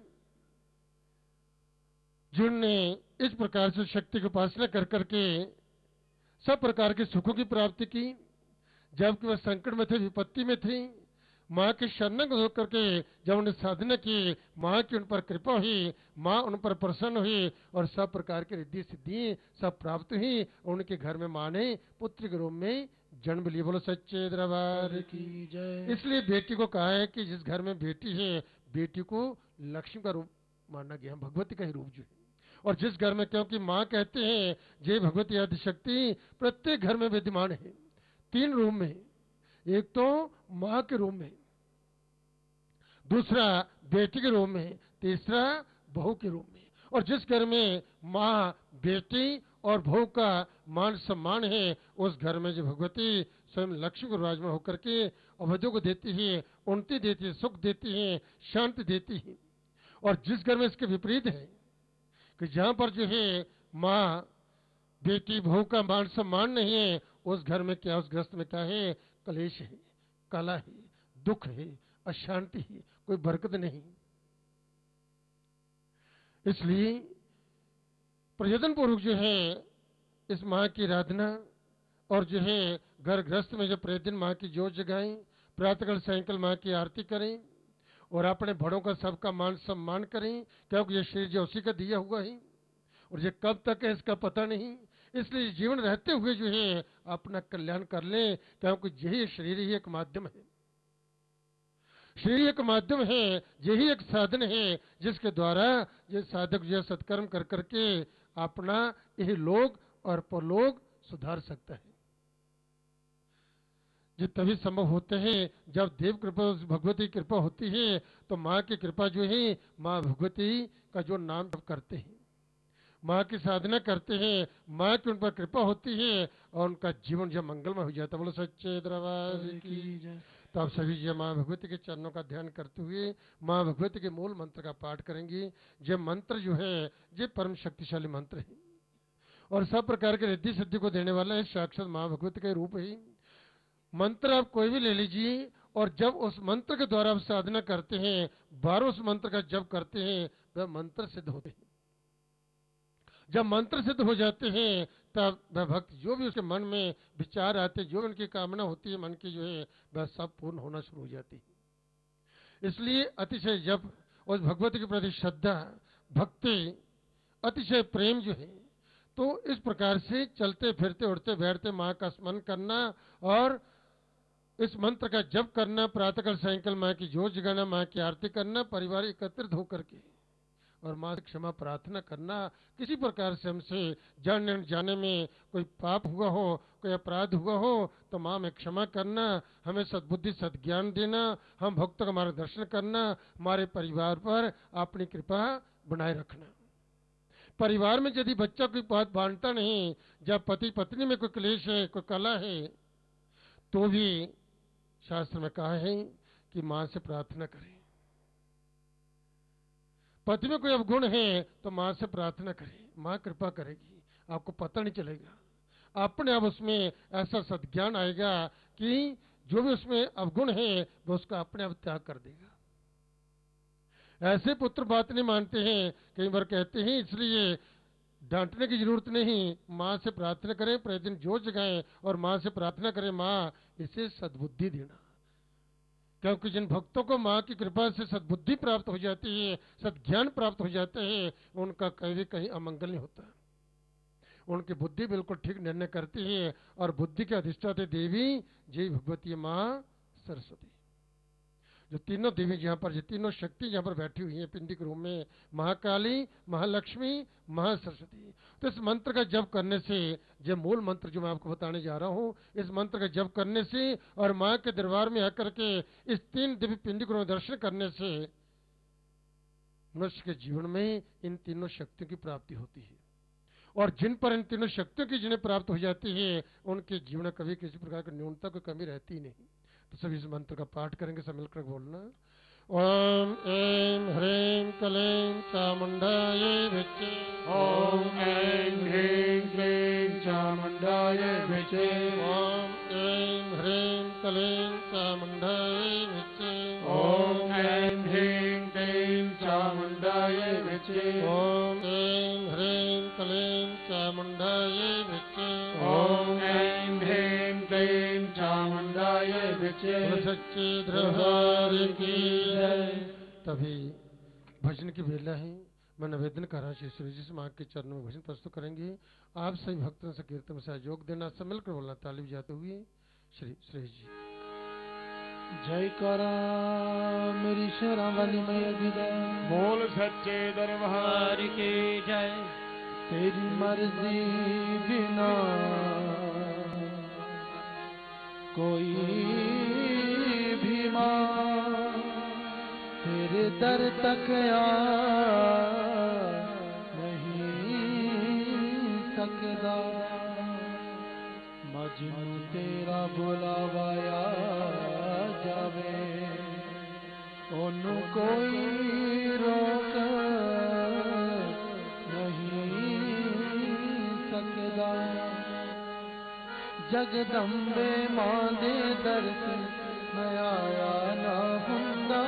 जिनने इस प्रकार से शक्ति की उपासना कर करके सब प्रकार के सुखों की प्राप्ति की, जबकि वह संकट में थे, विपत्ति में थे, मां के शरण होकर के जब उन्हें साधना की, मां की उन पर कृपा हुई, मां उन पर प्रसन्न हुई और सब प्रकार की रिद्धि सिद्धि सब प्राप्त हुई। उनके घर में मां ने पुत्र के रूप में जन्म लिया। बोलो सच्चे दरबार की जय। इसलिए बेटी को कहा है कि जिस घर में बेटी है, बेटी को लक्ष्मी का रूप माना गया, भगवती का ही रूप जो है। और जिस घर में, क्योंकि मां कहते हैं जय भगवती आदि शक्ति प्रत्येक घर में विद्यमान है, 3 रूप में, एक तो मां के रूप में, दूसरा बेटी के रूप में, तीसरा बहू के रूप में। और जिस घर में मां, बेटी और बहू का मान सम्मान है, उस घर में जो भगवती स्वयं लक्ष्मी को विराजमान होकर के अवधियों को देती है, उन्नति देती है, सुख देती है, शांति देती है। और जिस घर में इसके विपरीत है कि जहां पर जो है मां, बेटी, बहू का मान सम्मान नहीं है, उस घर में क्या, उस गृहस्थ में क्या है, कलेश है, कला है, दुख है, अशांति है, कोई बरकत नहीं। इसलिए प्रयत्न पूर्वक जो है इस मां की आराधना और जो है घर गृहस्थ में जो प्रतिदिन मां की जोत जगाएं, प्रातःकाल सायंकाल मां की आरती करें और अपने बड़ों का सबका मान सम्मान करें, क्योंकि ये शरीर जो उसी का दिया हुआ है और ये कब तक है इसका पता नहीं। इसलिए जीवन रहते हुए जो है अपना कल्याण कर ले, क्योंकि यही शरीर ही एक माध्यम है, शरीर एक माध्यम है, यही एक साधन है जिसके द्वारा ये साधक जो सत्कर्म कर करके अपना यही लोक और परलोक सुधार सकता है। ये तभी संभव होते हैं जब देव कृपा, भगवती कृपा होती है। तो माँ की कृपा जो है, माँ भगवती का जो नाम जप करते हैं, माँ की साधना करते हैं, माँ की उन पर कृपा होती है और उनका जीवन जब मंगलमय हो जाता है। बोलो सच्चे दरबार की जय। तो आप सभी जब माँ भगवती के चरणों का ध्यान करते हुए माँ भगवती के मूल मंत्र का पाठ करेंगे। ये मंत्र जो है ये परम शक्तिशाली मंत्र है और सब प्रकार के रिद्धि सिद्धि को देने वाला है, साक्षात माँ भगवती का रूप है। मंत्र आप कोई भी ले लीजिए और जब उस मंत्र के द्वारा आप साधना करते हैं, 12 उस मंत्र का जप करते हैं, वह मंत्र सिद्ध होते हैं। जब मंत्र सिद्ध हो जाते हैं तब वह भक्त जो भी उसके मन में विचार आते, जो उनकी कामना होती है मन की जो है, वह सब पूर्ण होना शुरू हो जाती है। इसलिए अतिशय जप, उस भगवती के प्रति श्रद्धा, भक्ति, अतिशय प्रेम जो है, तो इस प्रकार से चलते फिरते उठते बैठते माँ का स्मरण करना और इस मंत्र का जप करना, प्रातःकाल सायंकाल माँ की जोत जगाना, माँ की आरती करना, परिवार एकत्रित होकर के और माँ से क्षमा प्रार्थना करना। किसी प्रकार से हमसे जाने में कोई पाप हुआ हो, कोई अपराध हुआ हो तो माँ में क्षमा करना, हमें सद्बुद्धि सद्ज्ञान देना, हम भक्तों का मार्गदर्शन करना, हमारे परिवार पर अपनी कृपा बनाए रखना। परिवार में यदि बच्चा कोई बात बांटता नहीं, जब पति पत्नी में कोई क्लेश है, कोई कला है, तो भी शास्त्र में कहा है कि माँ से प्रार्थना करें। पति में कोई अवगुण है तो माँ से प्रार्थना करें, माँ कृपा करेगी, आपको पता नहीं चलेगा, अपने आप उसमें ऐसा सद्ज्ञान आएगा कि जो भी उसमें अवगुण है वो उसका अपने आप त्याग कर देगा। ऐसे पुत्र बात नहीं मानते हैं, कई बार कहते हैं, इसलिए डांटने की जरूरत नहीं, माँ से प्रार्थना करें, प्रतिदिन जो जगाएं और माँ से प्रार्थना करें, माँ इसे सद्बुद्धि देना। क्योंकि जिन भक्तों को माँ की कृपा से सद्बुद्धि प्राप्त हो जाती है, सद्ज्ञान प्राप्त हो जाता है, उनका कहीं कहीं अमंगल नहीं होता। उनकी बुद्धि बिल्कुल ठीक निर्णय करती है। और बुद्धि के अधिष्ठात्री देवी जय भगवती माँ सरस्वती, जो तीनों देवी जहाँ पर, जो तीनों शक्ति जहाँ पर बैठी हुई हैं पिंडिक रूप में, महाकाली, महालक्ष्मी, महासरस्वती। तो इस मंत्र का जप करने से, जो मूल मंत्र जो मैं आपको बताने जा रहा हूँ, इस मंत्र का जप करने से और माँ के दरबार में आकर के इस तीन दिव्य पिंडिक रूप दर्शन करने से मनुष्य के जीवन में इन तीनों शक्तियों की प्राप्ति होती है। और जिन पर इन तीनों शक्तियों की जिन्हें प्राप्त हो जाती है, उनके जीवन में कभी किसी प्रकार की न्यूनता की कमी रहती ही नहीं। तो सभी इस मंत्र का पाठ करेंगे, सब मिलकर बोलना। ओम ऐं ह्रीं क्लीं चामुंडायै विच्चे। ओम ऐं ह्रीं क्लीं चामुंडायै विच्चे। ओम ऐं ह्रीं क्लीं चामुंडायै विच्चे। ओम ऐं ह्रीं क्लीं चामुंडायै विच्चे। ओम ऐं ह्रीं क्लीं चामुंडायै विच्चे। ओम ऐं ह्रीं क्लीं चामुंडायै विच्चे। सच्चे दरबार की जय। तभी भजन की बेला है। मैं निवेदन कर रहा हूँ श्री जी से, माँ के चरणों में भजन प्रस्तुत करेंगे। आप सभी भक्तों से कीर्तन में सहयोग देना, सब मिलकर बोलना ताली बजाते हुए श्री श्री जी। जय करा मेरी शरा वाली मैया की जय। बोल सच्चे दरबार की जय। तेरी मर्जी बिना कोई भी माँ तेरे दर तक आ नहीं सकदा। मजनू तेरा बुलावाया जावे, ओनू कोई रोक नहीं सकदा। जगदंबे मां दे दर ते मैं आया ना हुंदा।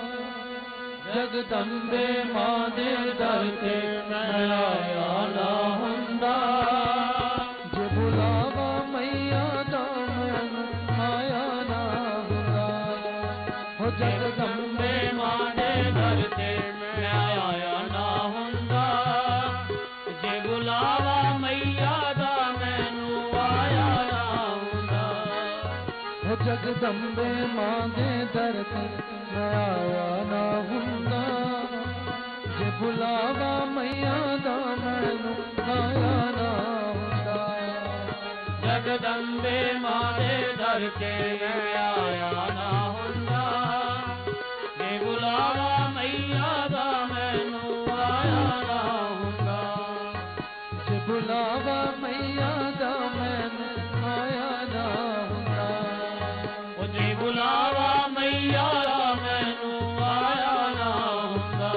जगदंबे मां दे दर ते मैं आया ना हुंदा। जे बुलावा मैया दा मैनू आया ना हुंदा। हो जगदंबे मां दे दर ते मैं आया ना हुंदा। जे बुलावा मैया दा मैनू आया ना हुंदा। हो जगदंबे मां दे दर ते मैं आया ना हुंदा। जे बुलावा मैया दा मैनू आया ना हुंदा। जगदंबे मां दे दर ते मैं आया ना हुंदा। जे बुलावा मैया दा मैनू आया ना हुंदा। जे बुलावा मैया दा मैनू आया ना हुंदा। ओ जे बुलावा मैया दा मैनू आया ना हुंदा।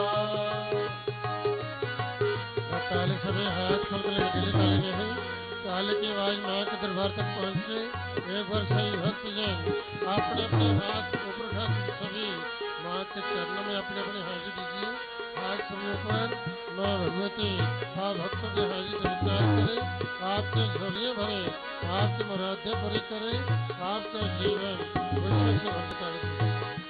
ताले सभी हाथ खोल कर गले ताले में है। ताले की आवाज माँ के दरबार तक पहुँचे। एक बार सही भक्त जन अपने अपने हाथ ऊपर उठा सभी माँ के चरणों में अपने अपने हाजिर दीजिए। हाथ समय पर माँ भगवती आप भक्तों के हाजिर स्वीकार करें, आपके झोलियाँ भरे, आपकी मुरादें पूरी करें, आपका जीवन खुशी से भरता रहे।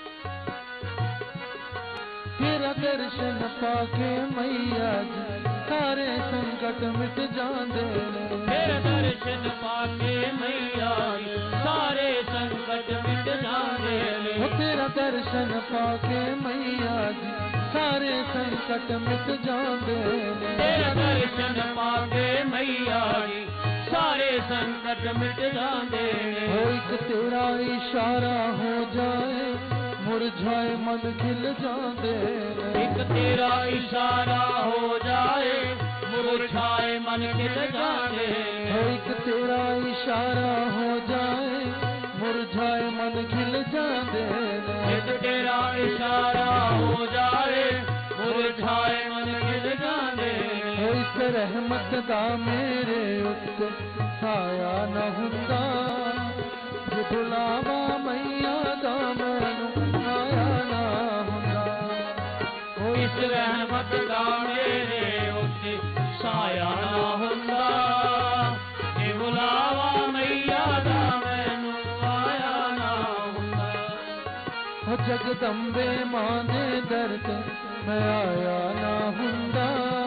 तेरा दर्शन पाके मैया जी सारे संकट मिट जाते। तेरा दर्शन पाके मैया जी सारे संकट मिट जाते। तेरा दर्शन पाके मैया जी सारे संकट मिट जाते। तेरा दर्शन पाके मैया जी सारे संकट मिट जाते। एक तेरा इशारा हो जाए मुरझाए मन खिल जाते। एक तेरा इशारा हो जाए मुरझाए मन खिल जाते। एक तेरा इशारा हो जाए मुरझाए मन खिल जाते। एक तेरा इशारा हो जाए मुरझाए मन खिल जाते। इस रहमत दा मेरे उत्ते साया न हुंदा। जे बुलावा ਦਾ ਮੈਨੂੰ ਆਇਆ ਨਾ ਹੁੰਦਾ। ਇਸ ਰਹਿਮਤ ਦਾ ਮੇਰੇ ਉੱਤੇ ਸਾਇਆ ਨਾ ਹੁੰਦਾ, ਇਹ ਬੁਲਾਵਾ ਮਈਆ ਦਾ ਮੈਨੂੰ ਆਇਆ ਨਾ ਹੁੰਦਾ। ਹੋ ਜਗਦੰਬੇ ਮਾਂ ਦੇ ਦਰ ਤੇ ਮੈਂ ਆਇਆ ਨਾ ਹੁੰਦਾ,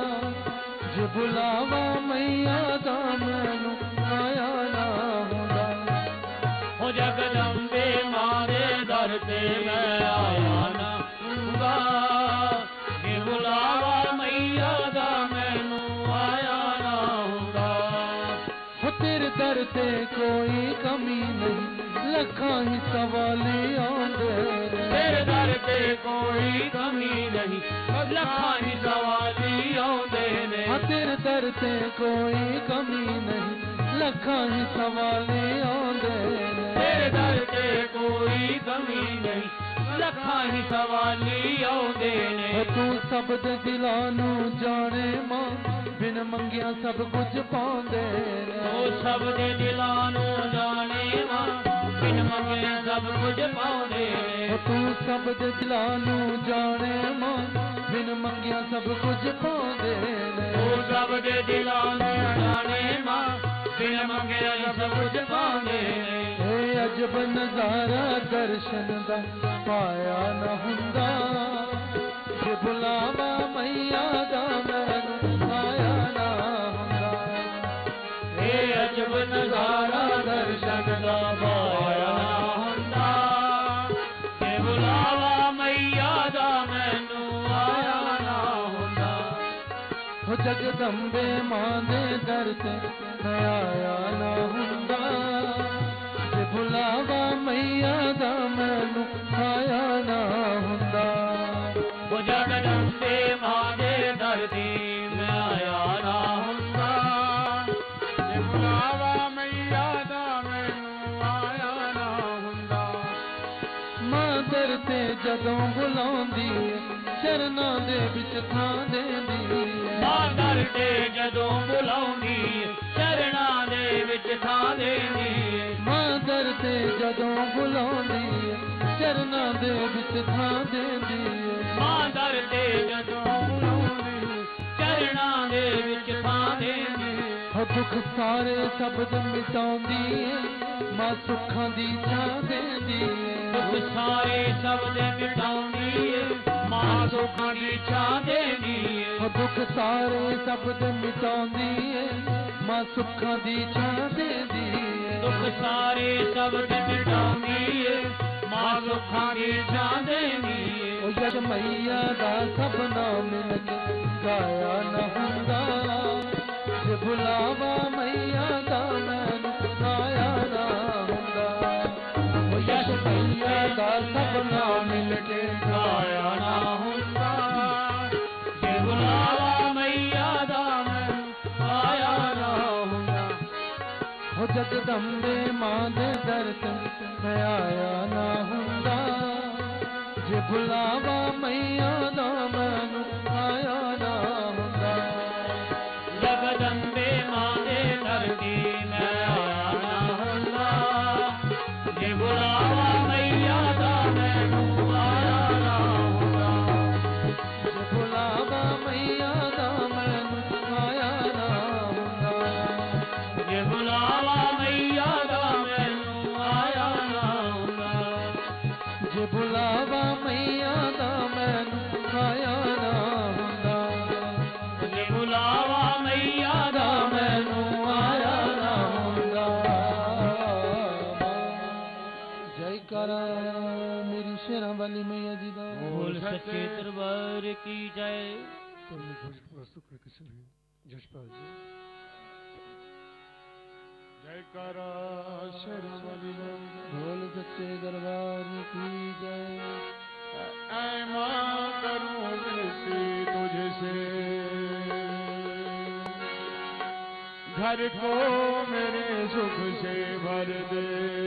ਜੇ ਬੁਲਾਵਾ ਮਈਆ ਦਾ ਮੈਨੂੰ ਆਇਆ ਨਾ ਹੁੰਦਾ। ਹੋ ਜਗਦੰਬੇ ਮਾਂ ਦੇ ਦਰ ਤੇ ਮੈਂ ਆਇਆ ਨਾ ਹੁੰਦਾ, ਇਹ ਬੁਲਾਵਾ ਮਈਆ ਦਾ ਮੈਨੂੰ ਆਇਆ ਨਾ ਹੁੰਦਾ। ਹੋ ਤੇਰੇ ਦਰ ਤੇ ਕੋਈ ਕਮੀ ਨਹੀਂ, ਲੱਖਾਂ ਹੀ ਸਵਾਲੇ ਆਉਂਦੇ ਨੇ। ਤੇਰੇ ਦਰ ਤੇ ਕੋਈ ਕਮੀ ਨਹੀਂ, ਲੱਖਾਂ ਹੀ ਸਵਾਲੀ ਆਉਂਦੇ ਨੇ। ਹਾਂ ਤੇਰੇ ਦਰ ਤੇ ਕੋਈ ਕਮੀ ਨਹੀਂ, ਲੱਖਾਂ ਹੀ ਸਵਾਲੇ ਆਉਂਦੇ ਨੇ। ਤੇਰੇ ਦਰ ਤੇ ਕੋਈ ਕਮੀ ਨਹੀਂ, ਲੱਖਾਂ ਹੀ ਸਵਾਲੀ ਆਉਂਦੇ ਨੇ। ਤੂੰ ਸਭ ਦੇ ਦਿਲਾਂ ਨੂੰ ਜਾਣੇ ਮਾਂ, ਬਿਨ ਮੰਗਿਆ ਸਭ ਕੁਝ ਪਾਉਂਦੇ ਨੇ। ਉਹ ਸਭ ਦੇ ਦਿਲਾਂ ਨੂੰ ਜਾਣੇ ਮਾਂ, ਬਿਨ ਮੰਗੇ ਸਭ ਕੁਝ ਪਾਉਂਦੇ ਨੇ। ਤੂੰ ਸਭ ਦੇ ਦਿਲਾਂ ਨੂੰ ਜਾਣੇ ਮਾਂ, ਬਿਨ ਮੰਗਿਆ ਸਭ ਕੁਝ ਪਾਉਂਦੇ ਨੇ। ਉਹ ਸਭ ਦੇ ਦਿਲਾਂ ਨੂੰ ਜਾਣੇ ਮਾਂ, ਬਿਨ ਮੰਗੇ ਸਭ ਕੁਝ ਪਾਉਂਦੇ ਨੇ। ਇਹ ਅਜਬ ਨਜ਼ਾਰਾ ਦਰਸ਼ਨ ਦਾ ਪਾਇਆ ਨਾ ਹੁੰਦਾ, ਜੇ ਬੁਲਾਵਾ ਮਈਆ ਦਾ ਮੈਨੂੰ ਆਇਆ ਨਾ ਹੁੰਦਾ। ਇਹ ਅਜਬ ਨਜ਼ਾਰਾ ਦਰਸ਼ਨ ਦਾ ਪਾਇਆ ਨਾ ਹੁੰਦਾ, ਜੇ ਬੁਲਾਵਾ ਮਈਆ ਦਾ ਮੈਨੂੰ ਆਇਆ ਨਾ ਹੁੰਦਾ। ਹੋ ਜਗਦੰਬੇ ਮਾਂ ਦੇ ਦਰ ਤੇ ਮੈਂ ਆਇਆ ਨਾ ਹੁੰਦਾ, ਜੇ ਬੁਲਾਵਾ ਮਈਆ ਦਾ ਮੈਨੂੰ ਆਇਆ ਨਾ ਹੁੰਦਾ। ਉਹ ਜਗਦੰਬੇ ਮਾਂ ਦੇ ਦਰ ਤੇ ਮੈਂ ਆਇਆ ਨਾ ਹੁੰਦਾ, ਜੇ ਬੁਲਾਵਾ ਮਈਆ ਦਾ ਮੈਨੂੰ ਆਇਆ ਨਾ ਹੁੰਦਾ। ਮਾਂ ਦਰ ਤੇ ਜਦੋਂ ਬੁਲਾਉਂਦੀ ਏ, ਚਰਨਾਂ ਦੇ ਵਿੱਚ ਥਾਂ ਦੇਂਦੀ ਏ। ਮਾਂ ਦਰ ਤੇ ਜਦੋਂ ਬੁਲਾਉਂਦੀ, ਚਰਨਾਂ ਦੇ ਵਿੱਚ ਥਾਂ ਦੇਂਦੀ ਏ। ਮਾਂ ਦਰ ਤੇ ਜਦੋਂ ਬੁਲਾਉਂਦੀ ਏ, ਚਰਨਾਂ ਦੇ ਵਿੱਚ ਥਾਂ ਦੇਂਦੀ ਏ। ਮਾਂ ਦਰ ਤੇ ਜਦੋਂ ਬੁਲਾਉਂਦੀ, ਚਰਨਾਂ ਦੇ ਵਿੱਚ ਥਾਂ ਦੇਂਦੀ ਏ। ਹੋ ਦੁੱਖ ਸਾਰੇ ਸ਼ਬਦ ਮਿਟਾਉਂਦੀ ਏ, ਮਾਂ ਸੁੱਖਾਂ ਦੀ ਛਾਂ ਦੇਂਦੀ ਏ। ਦੁੱਖ ਸਾਰੇ ਸ਼ਬਦ ਮਿਟਾਉਂਦੀ ਏ, ਮਾਂ ਸੁੱਖਾਂ ਦੀ ਛਾਂ ਦੇਂਦੀ ਏ। ਹੋ ਦੁੱਖ ਸਾਰੇ ਸ਼ਬਦ ਮਿਟਾਉਂਦੀ ਏ, ਮਾਂ ਸੁੱਖਾਂ ਦੀ ਛਾਂ ਦੇਂਦੀ ਏ। ਦੁੱਖ ਸਾਰੇ ਸ਼ਬਦ ਮਿਟਾਉਂਦੀ ਏ, ਮਾਂ ਸੁੱਖਾਂ ਦੀ ਛਾਂ ਦੇਂਦੀ ਏ। ਉਹ ਜਦ ਮਈਆ ਦਾ ਸਭ ਨਾਮ ਮਿਲ ਕੇ ਗਾਇਆ ਨਾ ਹੁੰਦਾ, ਜੇ ਬੁਲਾਵਾ ਮਈਆ ਦਾ ਮੈਨੂੰ ਆਇਆ ਨਾ ਹੁੰਦਾ। ਉਹ ਜਦ ਮਈਆ ਦਾ ਸਭ ਨਾਮ ਮਿਲ ਕੇ ਗਾਇਆ ਨਾ ਹੁੰਦਾ, ਜੇ ਬੁਲਾਵਾ ਮਈਆ ਦਾ ਮੈਨੂੰ ਆਇਆ ਨਾ ਹੁੰਦਾ। ਹੋ ਜਗਦੰਬੇ ਮਾਂ ਦੇ ਦਰ ਤੇ ਮੈਂ ਆਇਆ ਨਾ ਹੁੰਦਾ, ਜੇ ਬੁਲਾਵਾ ਮਈਆ ਦਾ ਮੈਨੂੰ ਆਇਆ ਨਾ ਹੁੰਦਾ। ਜਗਦੰਬੇ ਮਾਂ ਦੇ ਦਰ ਤੇ ਮੈਂ ਆਇਆ ਨਾ ਹੁੰਦਾ, ਜੇ ਬੁਲਾਵਾ ਮਈਆ ਦਾ ਮੈਨੂੰ ਆਇਆ ਨਾ ਹੁੰਦਾ। ਜੇ ਬੁਲਾਵਾ ਮਈਆ ਦਾ ਮੈਨੂੰ ਆਇਆ ਨਾ ਹੁੰਦਾ। ਜੇ ਬੁਲਾਵਾ ਮਈਆ ਦਾ ਮੈਨੂੰ ਆਇਆ ਨਾ ਹੁੰਦਾ। ਜੇ ਬੁਲਾਵਾ ਮਈਆ ਦਾ ਮੈਨੂੰ ਆਇਆ ਨਾ ਹੁੰਦਾ। ਜੇ ਬੁਲਾਵਾ ਮਈਆ ਦਾ ਮੈਨੂੰ ਆਇਆ ਨਾ ਹੁੰਦਾ। ਜੈ ਕਰਾ ਮੇਰੀ ਸ਼ੇਰਾਂ ਵਾਲੀ ਮਈਆ ਜੀ ਦਾ। ਬੋਲ ਸੱਚੇ ਦਰਬਾਰ ਕੀ ਜੈ। ਤੁਮਨੇ ਕੁਝ ਪ੍ਰਸਤੁਤ ਕਰ ਕਿਸੇ ਲਈ ਜਸ਼ਪਾਲ ਜੀ। ਜੈ ਕਰਾ ਸ਼ੇਰਾਂ ਵਾਲੀ ਬੋਲ ਸੱਚੇ ਦਰਬਾਰ ਕੀ ਜੈ। ऐ माँ करूँ विनती तुझसे, घर को मेरे सुख से भर दे।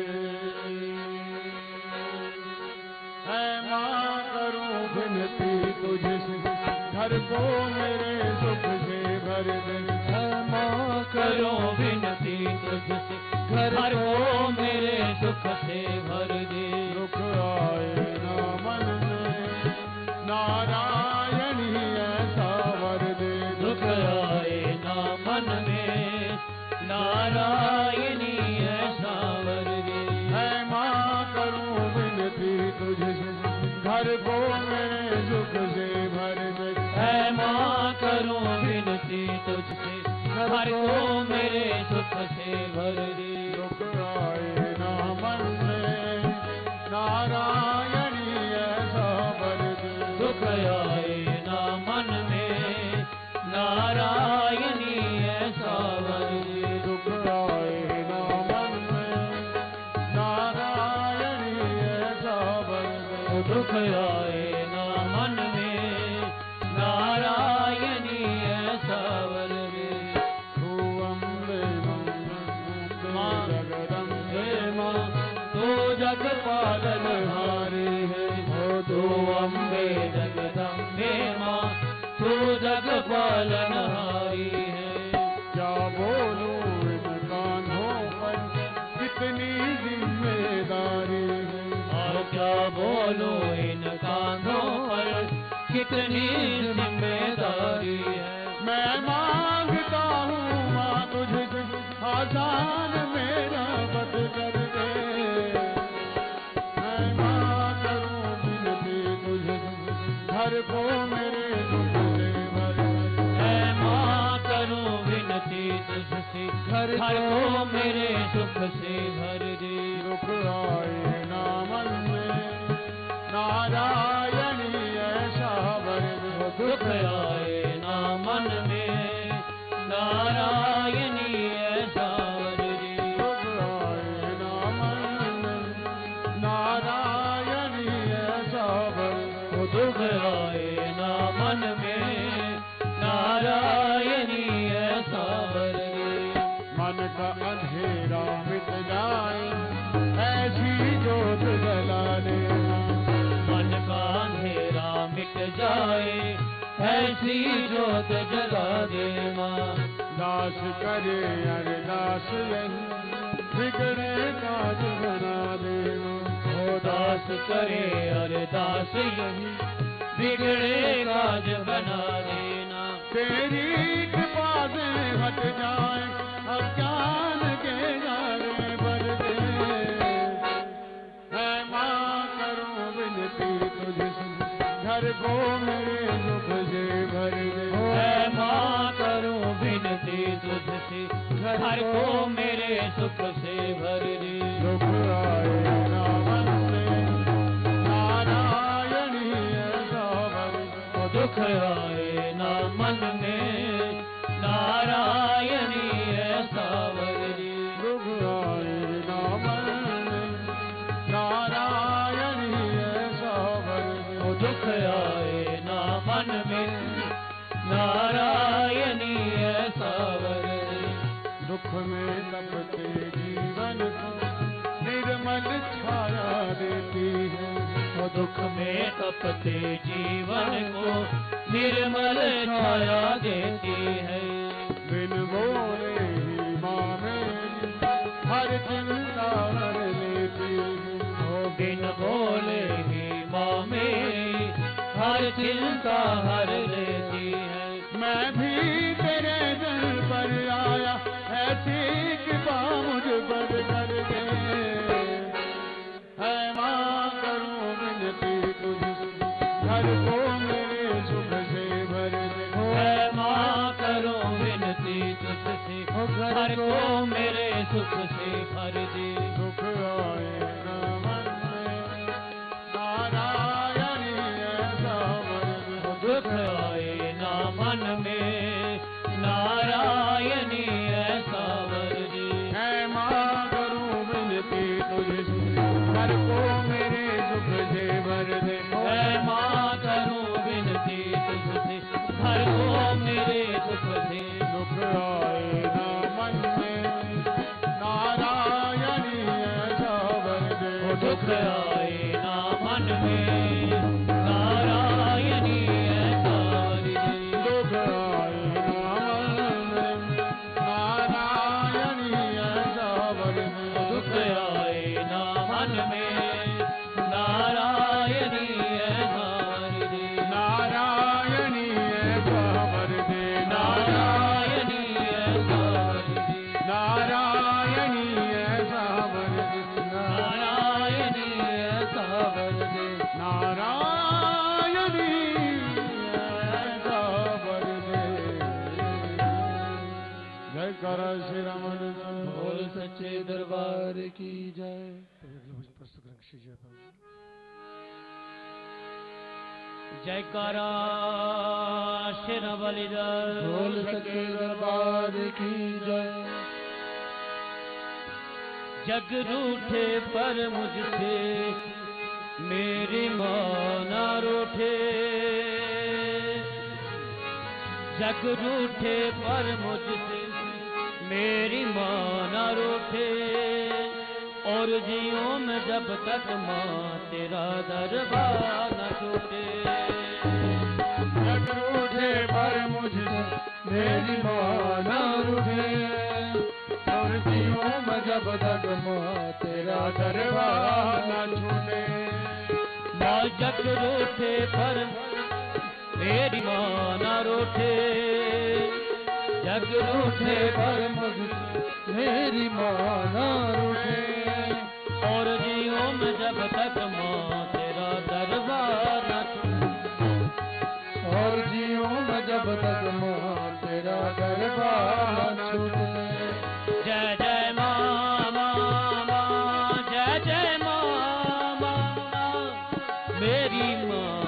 ऐ माँ करूँ विनती तुझसे, घर को मेरे सुख से भर दे। है माँ करो विनती तुझसे, घर को मेरे सुख से भर दे। दुख आए ना मन में नारायणी ऐसा वर दे। दुख आए ना मन में नारायणी ऐसा वर दे। है माँ करूं विनती तुझसे घर को मेरे सुख से भर दे। है माँ करूं विनती तुझसे घर को मेरे सुख से भर दे। दुख आए ना मन में नारायणी ऐसा वर दे। दुख आए ना मन में नारायणी ऐसा वर दे। दुख आए ना मन में नारायणी ऐसा वर दे। दुख आए ना मन में नारायणी ऐसा वर दे। तू अम्बे माँ जगदम्बे माँ तो जग पालन हारी है। हो तो अम्बे जगदम्बे माँ तो जग पालन हारी है। क्या बोलूं इन कान्हों पर कितनी जिम्मेदारी है। और क्या बोलूं इन कांधों पर कितनी जिम्मेदारी है। मैं मांगता हूँ माँ तुझसे आसान मेरा बद कर दे। मैं माँ करूँ विनती तुझसे घर को मेरे दुख से भर दे। मैं माँ करूं विनती तुझसे घर को मेरे सुख से भर दे। दुख आए ना मन में नारायणी ऐसा वर दे। दुख आए ना मन में नारायणी ऐसा वर दे। दुख आए ना मन में नारायणी ऐसा वर दे। दुख आए ना मन में नारायणी ऐसा वर दे। मन का अंधेरा मिट जाए ऐसी जोत जला देना। मन का अंधेरा मिट जाए ऐसी जोत जला दे माँ। दास करे अरदास यही बिगड़े काज बना देना। ओ दास करे अरदास यही बिगड़े काज बना देना। तेरी कृपा से हट जाए अज्ञान के जाले भर दे। मैं माँ करूँ विनती तुझसे घर को मेरे सुख से भर दे। मैं माँ करूं विनती तुझसे घर को मेरे सुख से भर दे। दुख आए ना मन में नारायणी ऐसा वर दे। दुख आए ना मन में नारायणी ऐसा वर दे। दुख आए ना मन में नारायणी ऐसा वर दे। दुख आए ना मन में नारायणी ऐसा वर दे। दुख में तपते जीवन को निर्मल छाया देती है। वो दुख में तपते जीवन को निर्मल छाया देती है। बिन बोले ही माँ मेरी हर चिंता हर लेती है। ओ बिन बोले ही माँ मेरी हर चिंता हर लेती है। मैं भी तेरे दर पर आया ऐसी कृपा मुझ पर कर दे। है माँ करूँ विनती तुझसे घर को मेरे सुख से भर दे। है माँ करूं विनती तुझसे घर को मेरे सुख से भर दे। दुख आए ना मन में नारायणी ऐसा वर दे। दुख आए ना मन में नारायणी ऐसा वर दे। है माँ करूँ विनती तुझसे घर को मेरे सुख से भर दे। है माँ करूं विनती तुझसे घर को मेरे सुख से। दुख आए ना मन में नारायणी ऐसा वर दे। दुख आए ना मन में नारायणी ऐसा वर दे। दुख आए ना मन में की जय। जयकारा शेरा वाली बोल सके दरबार की जय। जग रूठे पर मुझसे मेरी माँ ना रूठे। जग रूठे पर मुझसे मेरी माँ ना रूठे। और जियो में जब तक माँ तेरा दरबार न छूटे। जग रूठे पर मुझसे मेरी माँ ना रूठे। और जियो में जब तक माँ तेरा दरबार न छूटे। माँ जग रूठे पर मेरी माँ न रूठे। जग रूठे पर मुझसे मेरी माँ ना रूठे। और जियो में जब तक माँ तेरा दरबार न छूटे। और जियो में जब तक माँ तेरा दरबार न छूटे। जय जय माँ माँ माँ जय जय माँ माँ मेरी माँ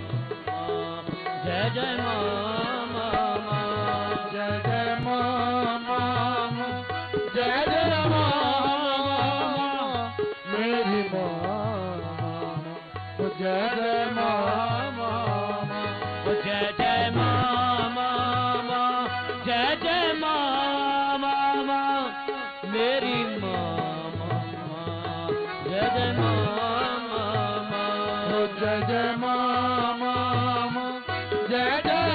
जय जय माँ माँ माँ जय जय माँ माँ जय जय माँ मेरी माँ। जय जय माँ ओ जय जय माँ माँ जय जय माँ माँ मेरी माँ जय जय माँ माँ जय जय माँ जय जय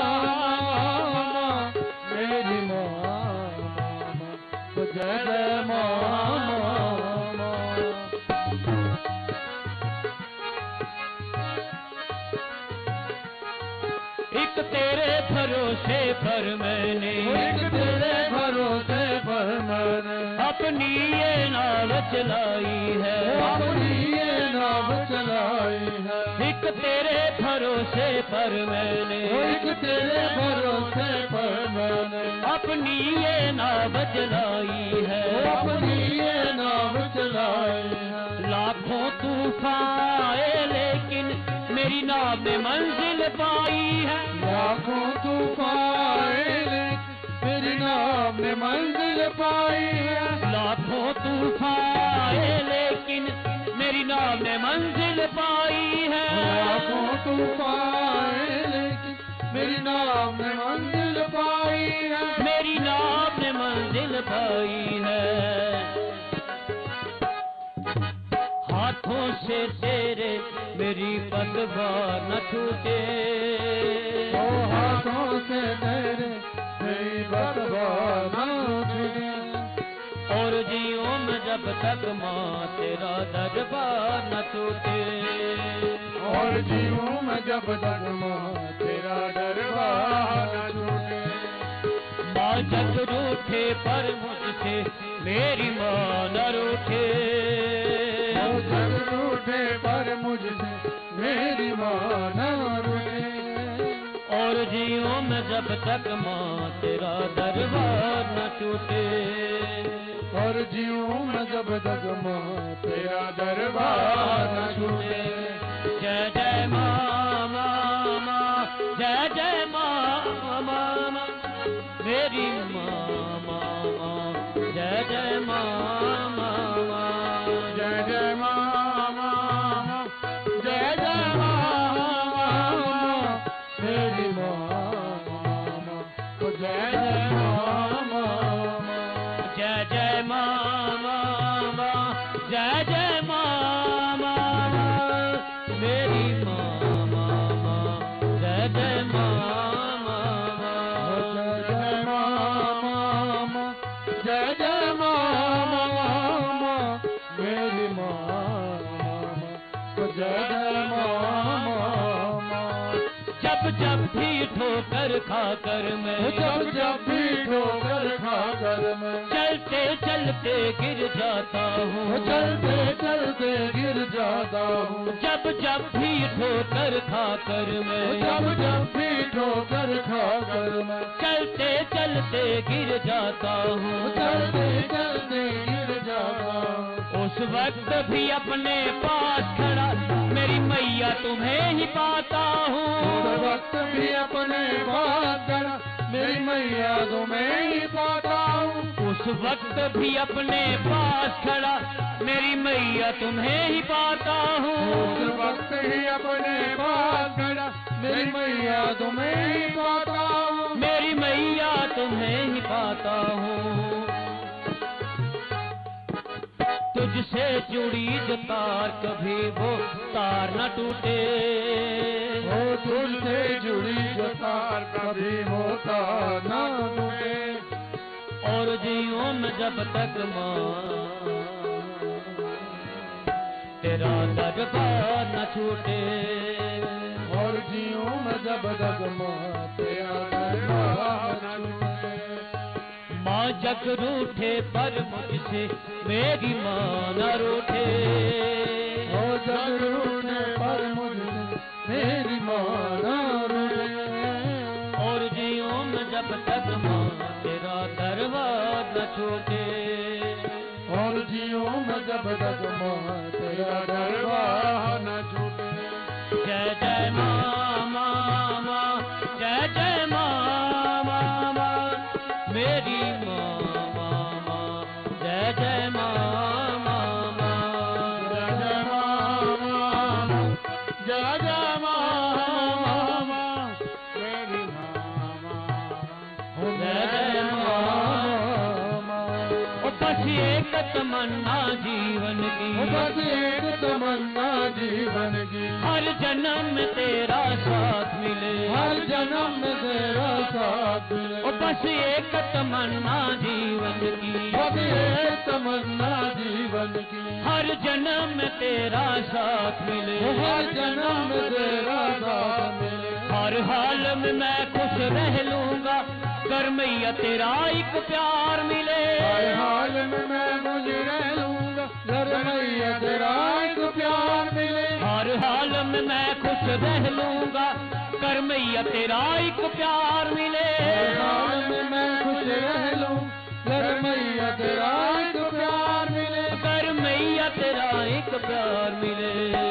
माँ मेरी माँ। जय जय माँ। एक तेरे भरोसे पर मैंने एक तेरे भरोसे पर मैंने अपनी ये नाव चलाई है। अपनी ये नाव चलाई है। एक तेरे भरोसे पर मैंने एक तेरे भरोसे पर मैंने अपनी ये नाव चलाई है। अपनी ये नाव चलाई है। लाखों तूफान आए लेकिन मेरी नाव ने मंजिल पाई है। लाखों तूफान मेरी नाव ने मंजिल पाई है। लाखों तूफान आए लेकिन मेरी नाव ने मंजिल पाई है। लाखों तूफान लेकिन मेरी नाव ने मंजिल पाई है। मेरी नाव ने मंजिल पाई है। हाथों से तेरे मेरी पतवार न छूटे। ओ हाथों से तेरे मेरी पतवार न छूटे। और जियो में जब तक माँ तेरा दरबार न छूटे। और जीऊं मैं जब तक माँ तेरा दरबार न छूटे। माँ जग रूठे पर मुझसे मेरी माँ न रूठे। ओ जग रूठे पर मुझसे मेरी माँ न रूठे। और जियो में जब तक माँ तेरा दरबार न छूटे। और जीऊं मैं जब तक माँ तेरा दरबार न छूटे। जय जय माँ माँ माँ जय जय माँ माँ मेरी माँ माँ माँ जय जय माँ माँ माँ जय जय माँ माँ जय जय माँ मेरी माँ। जय जय माँ जय जय माँ माँ जय जय माँ मेरी माँ जय जय माँ जय जय माँ जब जब भी ठोकर खाकर मैं, जब जब भी ठोकर खाकर मैं, चलते चलते गिर जाता हूँ, चलते चलते गिर जाता हूँ। जब जब भी ठोकर खाकर मैं, जब जब भी ठोकर खाकर मैं, चलते चलते गिर जाता हूँ, चलते चलते गिर जाता हूँ। उस वक्त भी अपने पास खड़ा मेरी मैया तुम्हें ही पाता हूँ, उस वक्त भी अपने पास खड़ा मेरी मैया तुम्हें ही पाता हूँ। उस वक्त भी अपने पास खड़ा मेरी मैया तुम्हें ही पाता हूँ, उस वक्त ही अपने पास खड़ा मेरी मैया तुम्हें ही पाता हूँ, मेरी मैया तुम्हें ही पाता हूँ। तुझसे जुड़ी जो तार कभी वो तार न टूटे, ओ तुझसे जुड़ी जो तार कभी वो तार न टूटे। और जीऊं मैं जब तक माँ तेरा दरबार न छूटे, और जीऊं मैं जब तक माँ तेरा दरबार न छूटे। माँ जग रूठे पर मुझसे मेरी माँ न रूठे, ओ जग रूठे पर मुझसे मेरी माँ न रूठे। और जीऊं मैं जब तक माँ तेरा दरबार न छूटे, और जीऊं मैं जब तक माँ तेरा दरबार न छूटे। जय जय माँ माँ माँ, जय जय माँ माँ माँ, मेरी माँ माँ माँ, जय जय माँ माँ माँ, जय जय माँ माँ, जय जय माँ माँ, मेरी माँ माँ, जय जय माँ माँ। ओ बस एक तमन्ना जीवन की, बस एक तमन्ना जीवन की, हर जन्म में तेरा साथ मिले, हर जन्म में तेरा साथ मिले। ओ बस एक तमन्ना जीवन की, बस एक तमन्ना जीवन की, हर जन्म में तेरा साथ मिले, हर जन्म में तेरा साथ मिले। हर हाल में मैं खुश रह लूंगा, कर मैया तेरा एक प्यार मिले, हर हाल में मैं खुश रह लूंगा, घर मैया तेरा एक प्यार मिले। हर हाल में मैं खुश रह लूंगा, कर मैया तेरा एक प्यार मिले, हर हाल में मैं खुश रह लूं, घर मैया तेरा एक प्यार मिले। कर मैया तेरा एक प्यार मिले।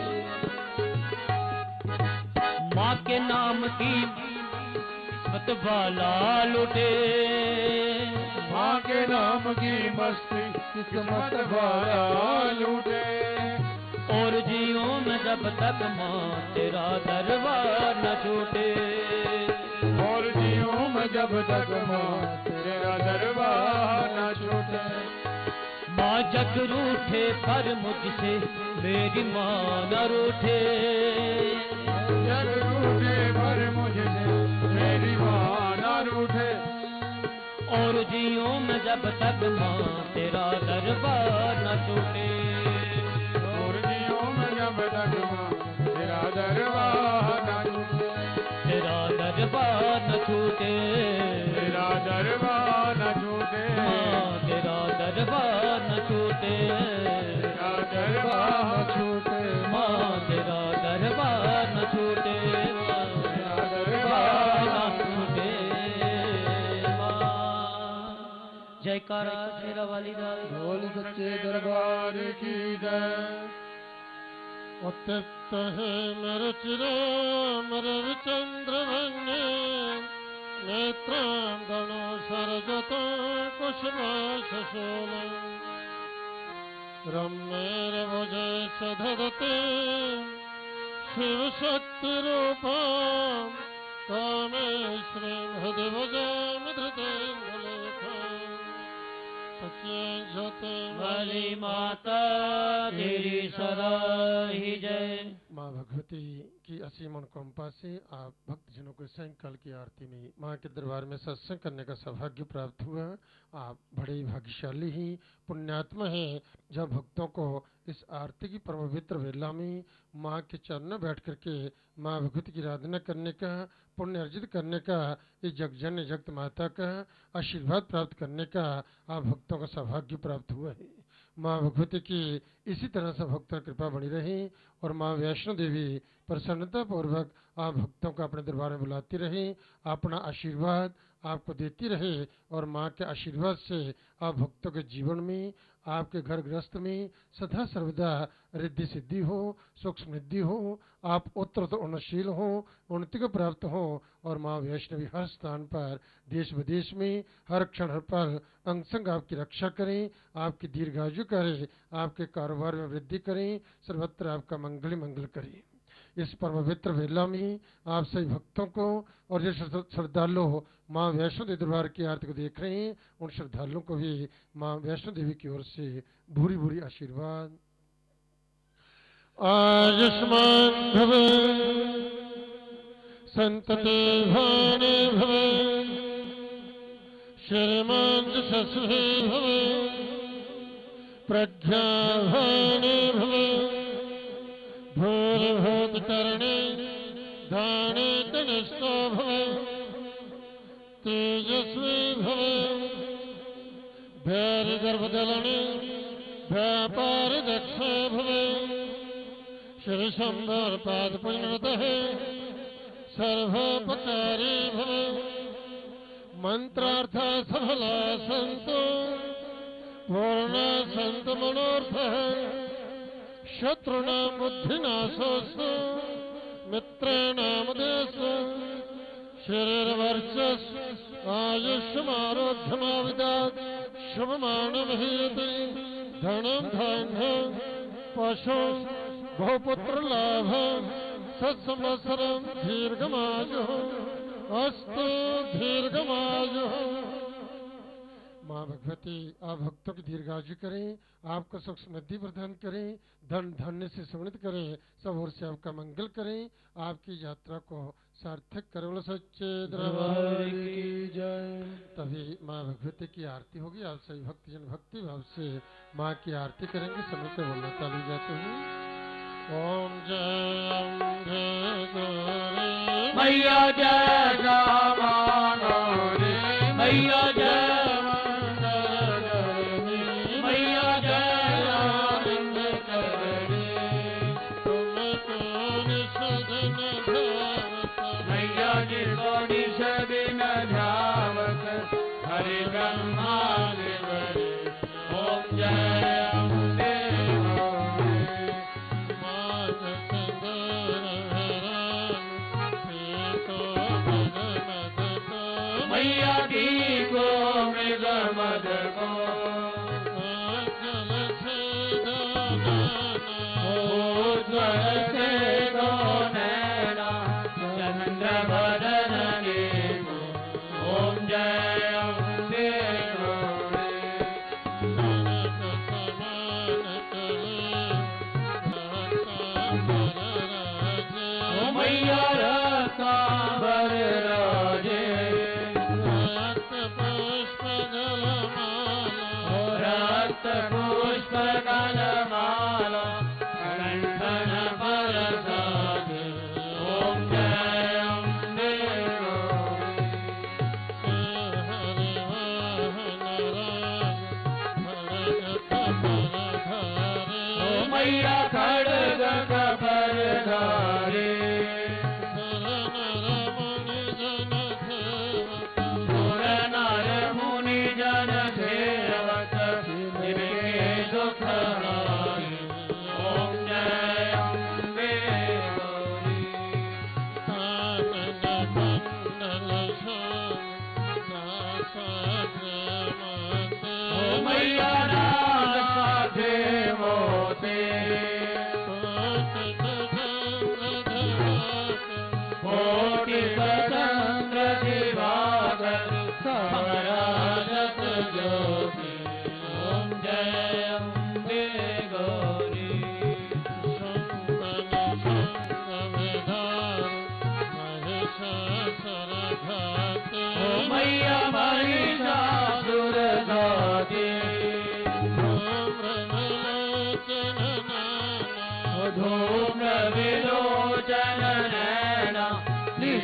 माँ के नाम की मत वाला लुटे, माँ के नाम की मस्ती किस्मत वाला लूटे। और जीऊं मैं जब तक माँ तेरा दरबार न छूटे, और जीऊं मैं जब तक माँ तेरा दरबार न छूटे। माँ जग रूठे पर मुझसे मेरी माँ न रूठे, जग रूठे पर मुझसे मेरी माँ न रूठे। और जीऊं मैं जब तक माँ तेरा दरबार न छूटे, और जीऊं मैं जब तक माँ तेरा दरबार न छूटे। तेरा दरबार न छूटे, तेरा दरबार न छूटे। माँ तेरा दरबार न छूटे, तेरा दरबार न छूटे। माँ तेरा दरबार न छूटे, तेरा दरबार दरबार न छूटे माँ। जयकारा शेरा वाली दाल बोल सच्चे दरबार की जय। उतित है मेरे चिरे मेरे विचंद्र भन्ने, नेत्रां गणो सरजतो कुशमाशशूल, रम्येर भुजे सधदते शिव शक्ति रूपं, कामे श्रीमदि भजामि धृतेन्द्रलेखं। सच्चे ज्योति वाली माता तेरी सदा ही जय। माँ भगवती की असीम अनुकंपा से आप भक्तजनों को सायंकाल की आरती में माँ के दरबार में सत्संग करने का सौभाग्य प्राप्त हुआ। आप बड़े ही भाग्यशाली ही पुण्यात्मा हैं जब भक्तों को इस आरती की पवित्र वेला में माँ के चरणों में बैठ करके माँ भगवती की आराधना करने का, पुण्य अर्जित करने का, इस जगजननी जगत माता का आशीर्वाद प्राप्त करने का आप भक्तों का सौभाग्य प्राप्त हुआ है। माँ भगवती की इसी तरह से भक्तों की कृपा बनी रही और माँ वैष्णो देवी प्रसन्नता पूर्वक आप भक्तों को अपने दरबार में बुलाती रही, अपना आशीर्वाद आपको देती रहे और माँ के आशीर्वाद से आप भक्तों के जीवन में, आपके घर गृहस्थ में सदा सर्वदा रिद्धि सिद्धि हो, सुख समृद्धि हो, आप उत्तरोत्तर उन्नतशील हो, उन्नति को प्राप्त हो और माँ वैष्णवी हर स्थान पर देश विदेश में हर क्षण हर पल अंग संग आपकी रक्षा करें, आपकी दीर्घायु करें, आपके कारोबार में वृद्धि करें, सर्वत्र आपका मंगल ही मंगल करें। इस पवित्र वेला में आप सभी भक्तों को और जो श्रद्धालु माँ वैष्णो देवी दरबार की आरती को देख रहे हैं उन श्रद्धालुओं को भी माँ वैष्णो देवी की ओर से भूरी भूरी आशीर्वाद। आयुष्मान भव संतते भाने भव श्रीमान सस्वे भव प्रज्ञाभाने भव भूर्भूत करणे धाने तनिष्ठो भव तेजस्वी भव भैरि गर्भदलने व्यापार दक्ष भव श्री शंभर पाद पुण्यतः सर्वोपकारी भव मंत्रार्थ सफला संतो पूर्ण संत मनोर्थः शत्रुणां बुद्धिनाशोऽस्तु मित्राणां देशो शरीरवर्चस् आयुष्यमारोग्यमाविदात् शुभमानमहीयते धनं धान्यं पशु बहुपुत्रलाभ सत्संवत्सरं दीर्घमायुः अस्तु दीर्घमायुः। माँ भगवती आप भक्तों की दीर्घायु करें, आपको सुख समृद्धि प्रदान करें, धन धान्य से समृद्ध करें, सब ओर से आपका मंगल करें, आपकी यात्रा को सार्थक करें। बोलो सच्चे दरबार की जय। तभी माँ भगवती की आरती होगी। आप सभी भक्तजन भक्ति भाव से माँ की आरती करेंगे। समय पे बोलना चालू जाते हैं। ओम जय मैया जय रामानो रे मैया जय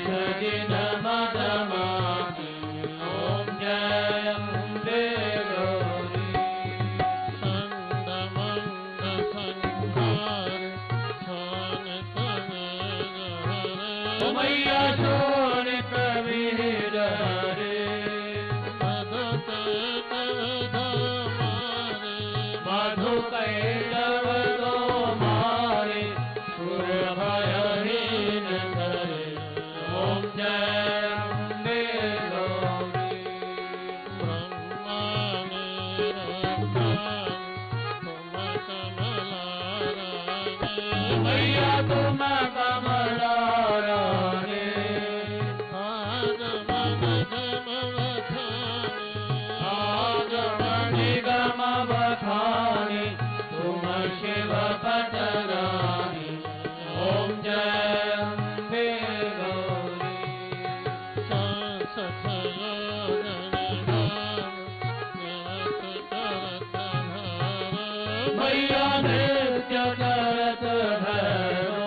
निषदिनमदमामि ॐ जय अम्बे गौरी मैया शोणित वीर रे मधु कैटव दो मारे सुर भयहीन करे ॐ जय अम्बे गौरी मैया तुम कमला रानी आगमनि गम बखानी तुम शिव पटरानी ॐ जय अम्बे गौरी मैया नृत्य करत भैरो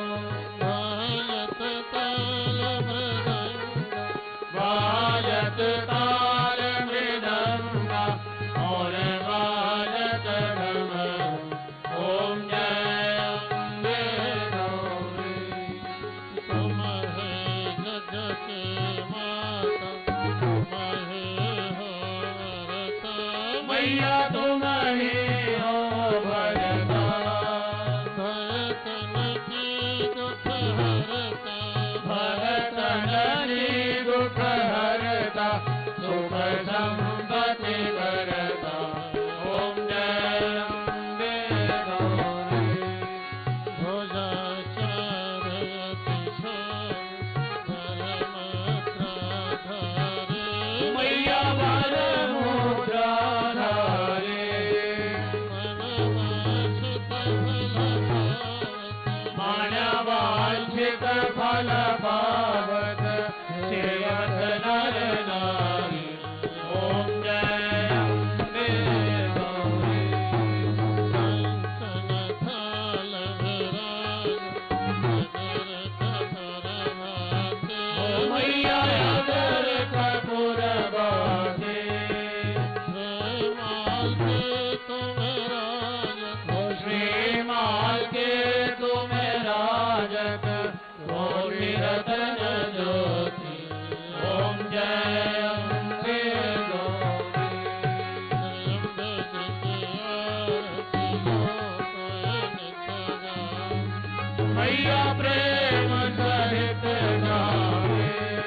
वाजत ताल मृदंगा और वाजत डमरू ॐ जय अम्बे गौरी मैया तुम ही हो भरता भरतनी दुख हरता सुख संपत्ति करता ॐ जय अम्बे गौरी मैया वर मुद्रा धारे मानवांछित फल पावत सेवत नर नारी ॐ जय अम्बे गौरी मैया अगर कपूर बाजे श्रीमाल के तुम राजत कोटि रतन ज्योति ॐ जय अम्बे गौरी मैया प्रेम सहित गावे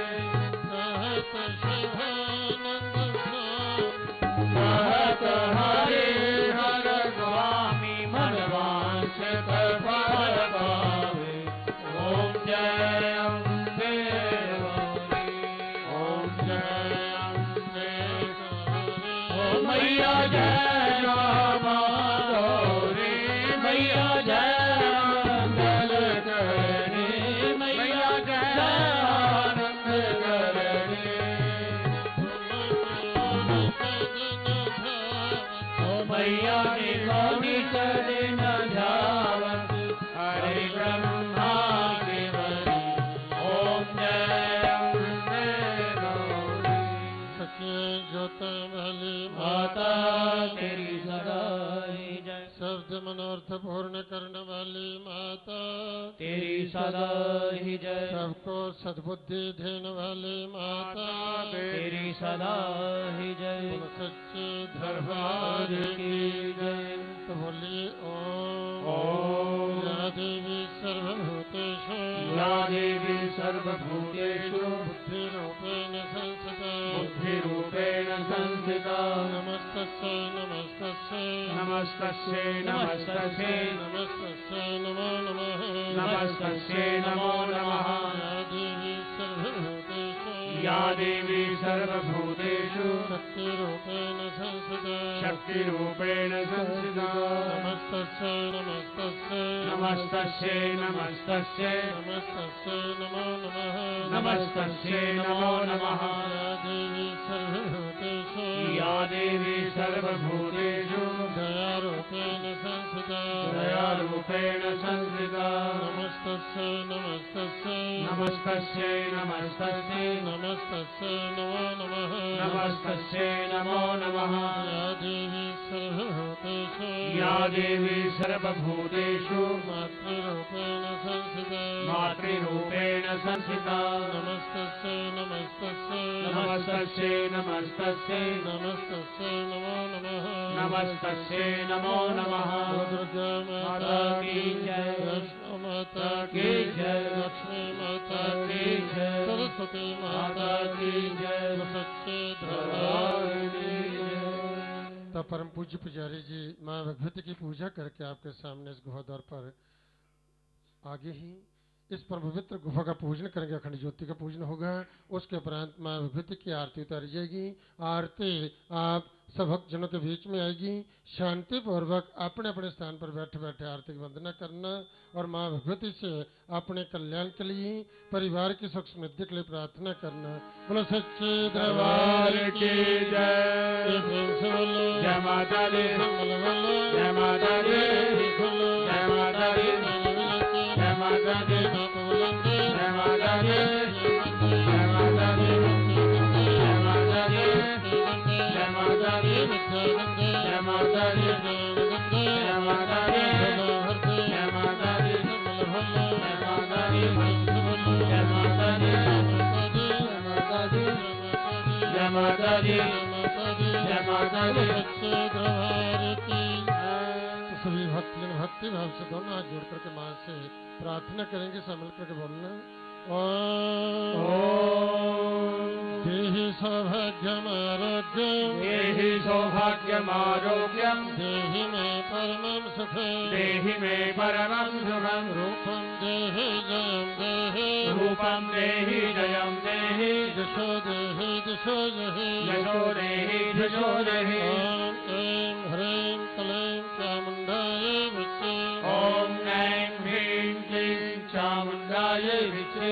कहत हरे हर स्वामी मनवांछित फल पावे ॐ जय अम्बे गौरी ॐ जय अम्बे गौरी मैया जय रामा गौरी मैया जय मंगल करणी मैया जय आनंद करणी मैया निकोनित दिन ध्यावत हरि ब्रह्मा केवली ॐ जय अम्बे गौरी सच्चे ज्योत वाली माता तेरी सदा ही जय शब्द मनोर्थ पूर्ण करने वाली माता तेरी सदा ही जय सबको सद्बुद्धि देने वाली माता तेरी सदा ही जय बोलो सच्चे दरबार दरबार की जय तो बोलिए ओम ओम या देवी सर्वभूतेषु या देवी सर्वभूतेषु बुद्धिरूपेण संस्थिता बुद्धिरूपेण संस्थिता नमस्तस्यै नमस्तस्यै नमस्तस्यै नमस्तस्यै नमस्तस्यै नमो नमः नमस्तस्यै नमो नमः या देवी सर्वभूतेषु या देवी सर्वभूतेषु शक्तिरूपेण संस्थिता शक्तिरूपेण संस्थिता नमस्तस्यै नमस्तस्यै नमस्तस्यै नमस्तस्यै नमस्तस्यै नमो नमः नमस्तस्यै नमो नमः या देवी सर्वभूतेषु या देवी सर्वभूतेषु दया दयारूपेण संस्थिता दयारूपेण संस्थिता नमस्तस्यै नमस्तस्यै नमस्तस्यै नमस्तस्यै नमस्तस्यै नमो नमः नमस्तस्यै नमो नमः या देवी सर्वभूतेषु या देवी सर्वभूतेषु मातृरूपेण संस्थिता मातृरूपेण संस्थिता नमस्तस्यै नमस्तस्यै नमस्तस्यै नमस्तस्यै नमस्तस्यै नमो नमः नमस्तस्यै नमो नमः दुर्गा माता की जय वैष्णो माता की जय लक्ष्मी माता की जय सरस्वती माता की जय सच्चे दरबार की जय। तब परम पूज्य पुजारी जी माँ भगवती की पूजा करके आपके सामने इस गुफा द्वार पर आगे ही इस पर पवित्र गुफा का पूजन करेंगे। अखंड ज्योति का पूजन होगा। उसके उपरांत माँ भगवती की आरती उतारी जाएगी। आरती आप सब भक्त जनों के बीच में आएगी। शांति पूर्वक अपने अपने स्थान पर बैठे बैठे आरती की वंदना करना और माँ भगवती से अपने कल्याण के लिए परिवार की सुख समृद्धि के लिए प्रार्थना करना। बोलो सच्चे दरबार की जय। जय माता दी जय माता दी जय माता दी जय माता दी जय माता दी जय माता दी जय माता दी जय माता दी जय माता दी जय माता दी जय माता दी जय माता दी जय माता दी जय माता दी जय माता दी। सभी भक्तजन भक्ति भाव से दोनों हाथ जोड़ करके माँ से प्रार्थना करेंगे। सब करके बोलना देहि सौभाग्यमारोग्यं देहि सौभाग्यमारोग्यं देहि मे परमं सुखं देहि मे परमं सुखं रूपं देहि जयं देहि रूपं देहि जयं देहि दिशो देहि दिशो देहि यशो देहि दिशो देहि। ॐ ऐं ह्रीं क्लीं चामुण्डाय विच्चे ॐ ऐं ह्रीं क्लीं चामुण्डाय विच्चे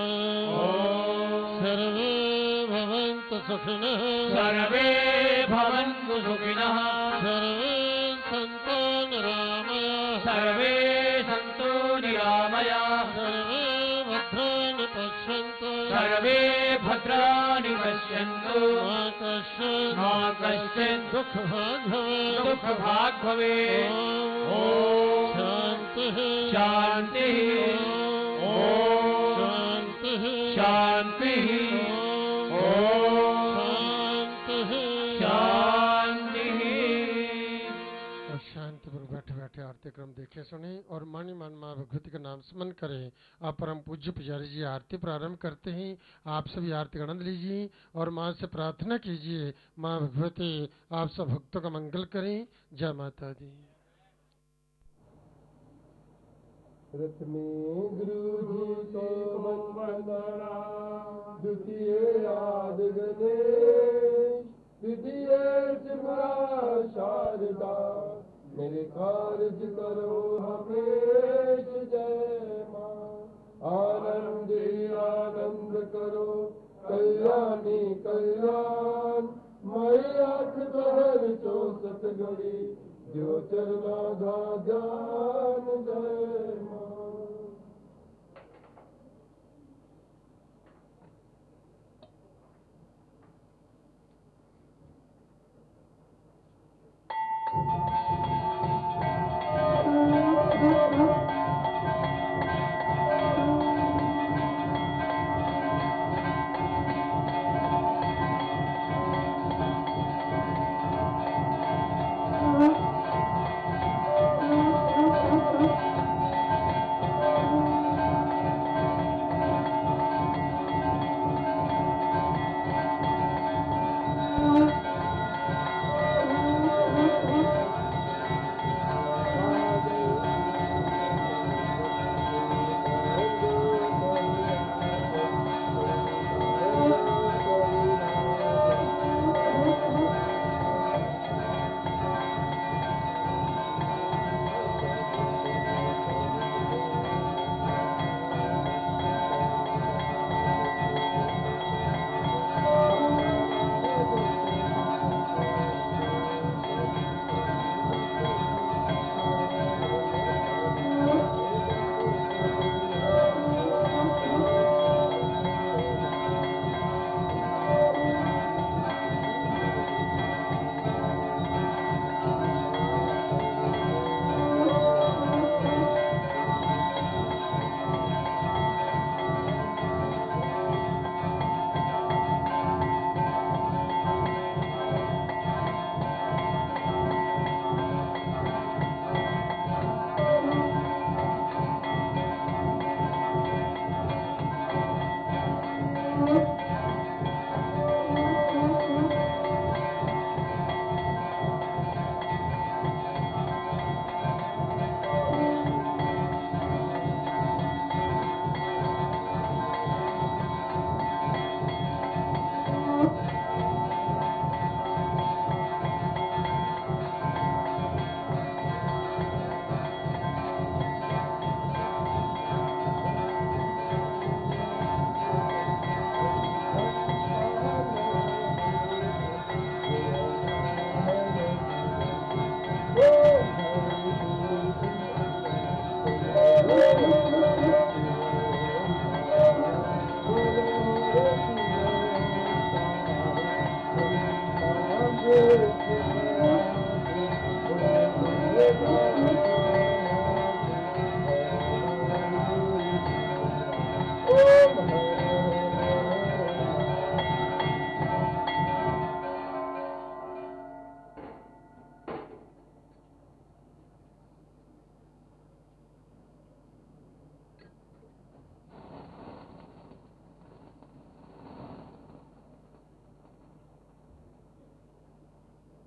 सर्वे भवन्तु सुखिनः सर्वे भवन्तु सुखिनः सर्वे सन्तु निरामयाः सर्वे सन्तु निरामयाः सर्वे भद्राणि पश्यन्तु सर्वे भद्राणि पश्यन्तु मा मा कश्चित् दुःखभाग् भवेत् दुःखभाग् भवेत्। ॐ शान्तिः शान्तिः ॐ शान्तिः शान्तिः ॐ शान्तिः शान्तिः। और शांति पर बैठे बैठे आरती क्रम देखे सुने और मानी मान माँ भगवती का नाम स्मरण करें। आप परम पूज्य पुजारी जी आरती प्रारंभ करते हैं। आप सभी आरती का आनंद लीजिए और माँ से प्रार्थना कीजिए माँ भगवती आप सब भक्तों का मंगल करें। जय माता दी। रथ में गुरु जी को वंदना द्वितीय आद गणेश तृतीय सिमरा शारदा मेरे कार्य करो हमेश जय माँ। आनंद आनंद करो कल्याणी कल्याण मैं आँख तोहर 64 घड़ी जो चरना धा ध्यान जय माँ।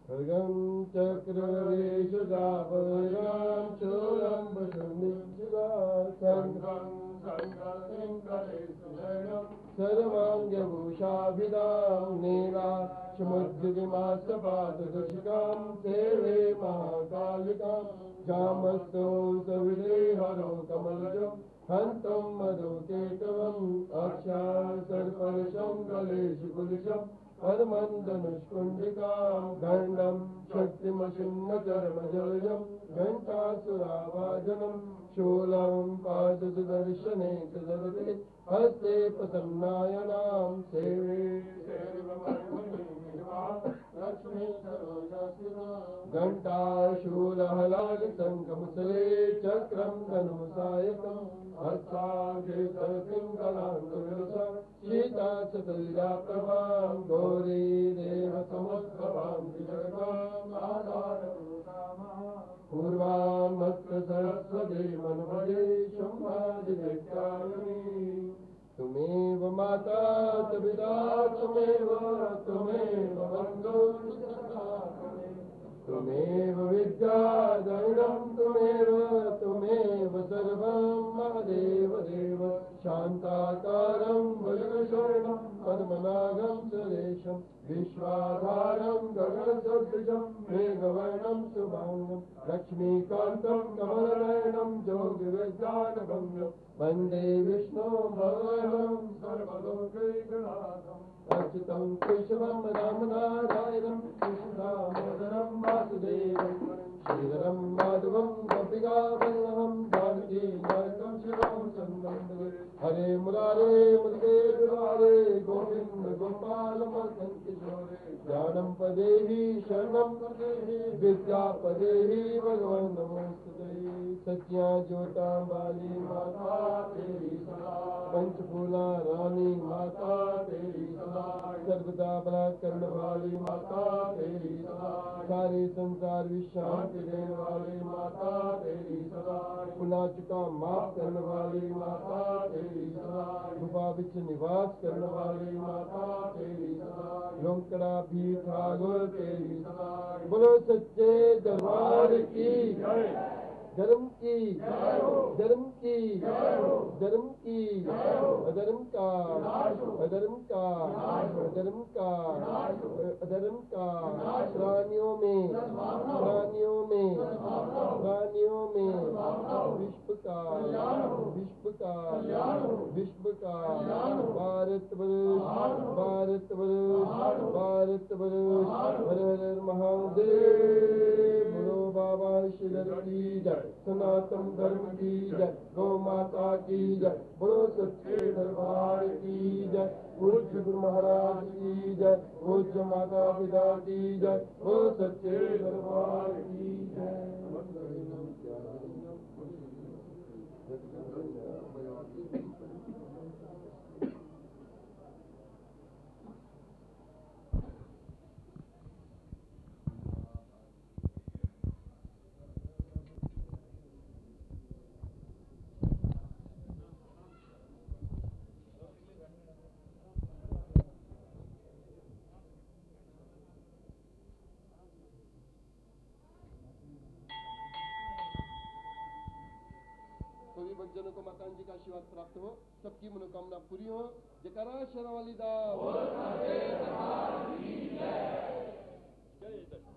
खड्गं चक्रवेशु दापरां चूलं वसुनिज्वा शङ्खं शङ्खं करेशुशरणं सर्वाङ्गभूषाभिधां नीलाक्षमुद्युतिमास्तपाददर्शिकां सेवे महाकालिकां श्यामस्तो सविदे हरो कमलजं हन्तं मधुकेतवम् अक्षासर्परशं गलेषु कुलिशं पद्मन्दनुष्कुण्डिकां गण्डं शक्तिमसिन्नचर्मजलजं घण्टासुराभाजनं शूलं पाददर्शने तदर्थे हस्ते प्रसन्नायनां सेवे लक्ष्मी घण्टा शूलहलाल शङ्खमुसले चक्रं धनुसायकम् हस्ताङ्गे पिङ्गलाङ्गुलसं सीता चतुर्या प्रभां गौरी देव समुद्भवां त्रिजगाम् पूर्वामत्र सरस्वती मनभजे शुम्भादिव्यायिनी तुमेव माता च पिता त्वमेव बन्धो तुमेव विद्याधरणं तुमेव सर्वं महादेव देव शान्ताकारं भुजगशयनं पद्मनाभं सुरेशं विश्वाधारं गगनसदृशं मेघवर्णं शुभाङ्गं लक्ष्मीकान्तं कमलनयनं योगिविद्यानभङ्गं वन्दे विष्णुं भगवनं सर्वलोकैकनाथम् अच्युतं केशवं रामनारायणं कृष्णदामोदरं वासुदेवं श्रीधरं माधवं गोपिकावल्लभं जानकीनायकं श्रीरामचन्द्रं हरे मुरारे मुरलीधरे मुरारे गोविन्द गोपाल किशोरे ज्ञानं पदेहि शरणं विद्यापदेहि भगवन् नमोस्तुते सत्या ज्योता बाली माता तेरी सदा पंचफूला रानी माता तेरी सदा सर्वदा भला करने वाली माता तेरी सदा सारे संसार विश्रांति देने वाली माता तेरी सदा गुनाह चुका माफ करने वाली माता तेरी सदा गुफा विच निवास करने वाली माता तेरी सदा लोकड़ा भी ठाकुर तेरी सदा बोलो सच्चे दरबार की धर्म की धर्म की धर्म की अधर्म का अधर्म का अधर्म का अधर्म का प्राणियों में विश्व का भारत वर्ष हर हर महादेव बोलो बाबा श्री की जय सनातन धर्म की जय गौ माता की जय बोलो सच्चे दरबार की जय पूज्य गुरु महाराज की जय पूज्य माता पिता की जय बोलो सच्चे दरबार की जय। सभी भक्तजनों को माता जी का आशीर्वाद प्राप्त हो, सबकी मनोकामना पूरी हो। जयकारा शेरावाली दा।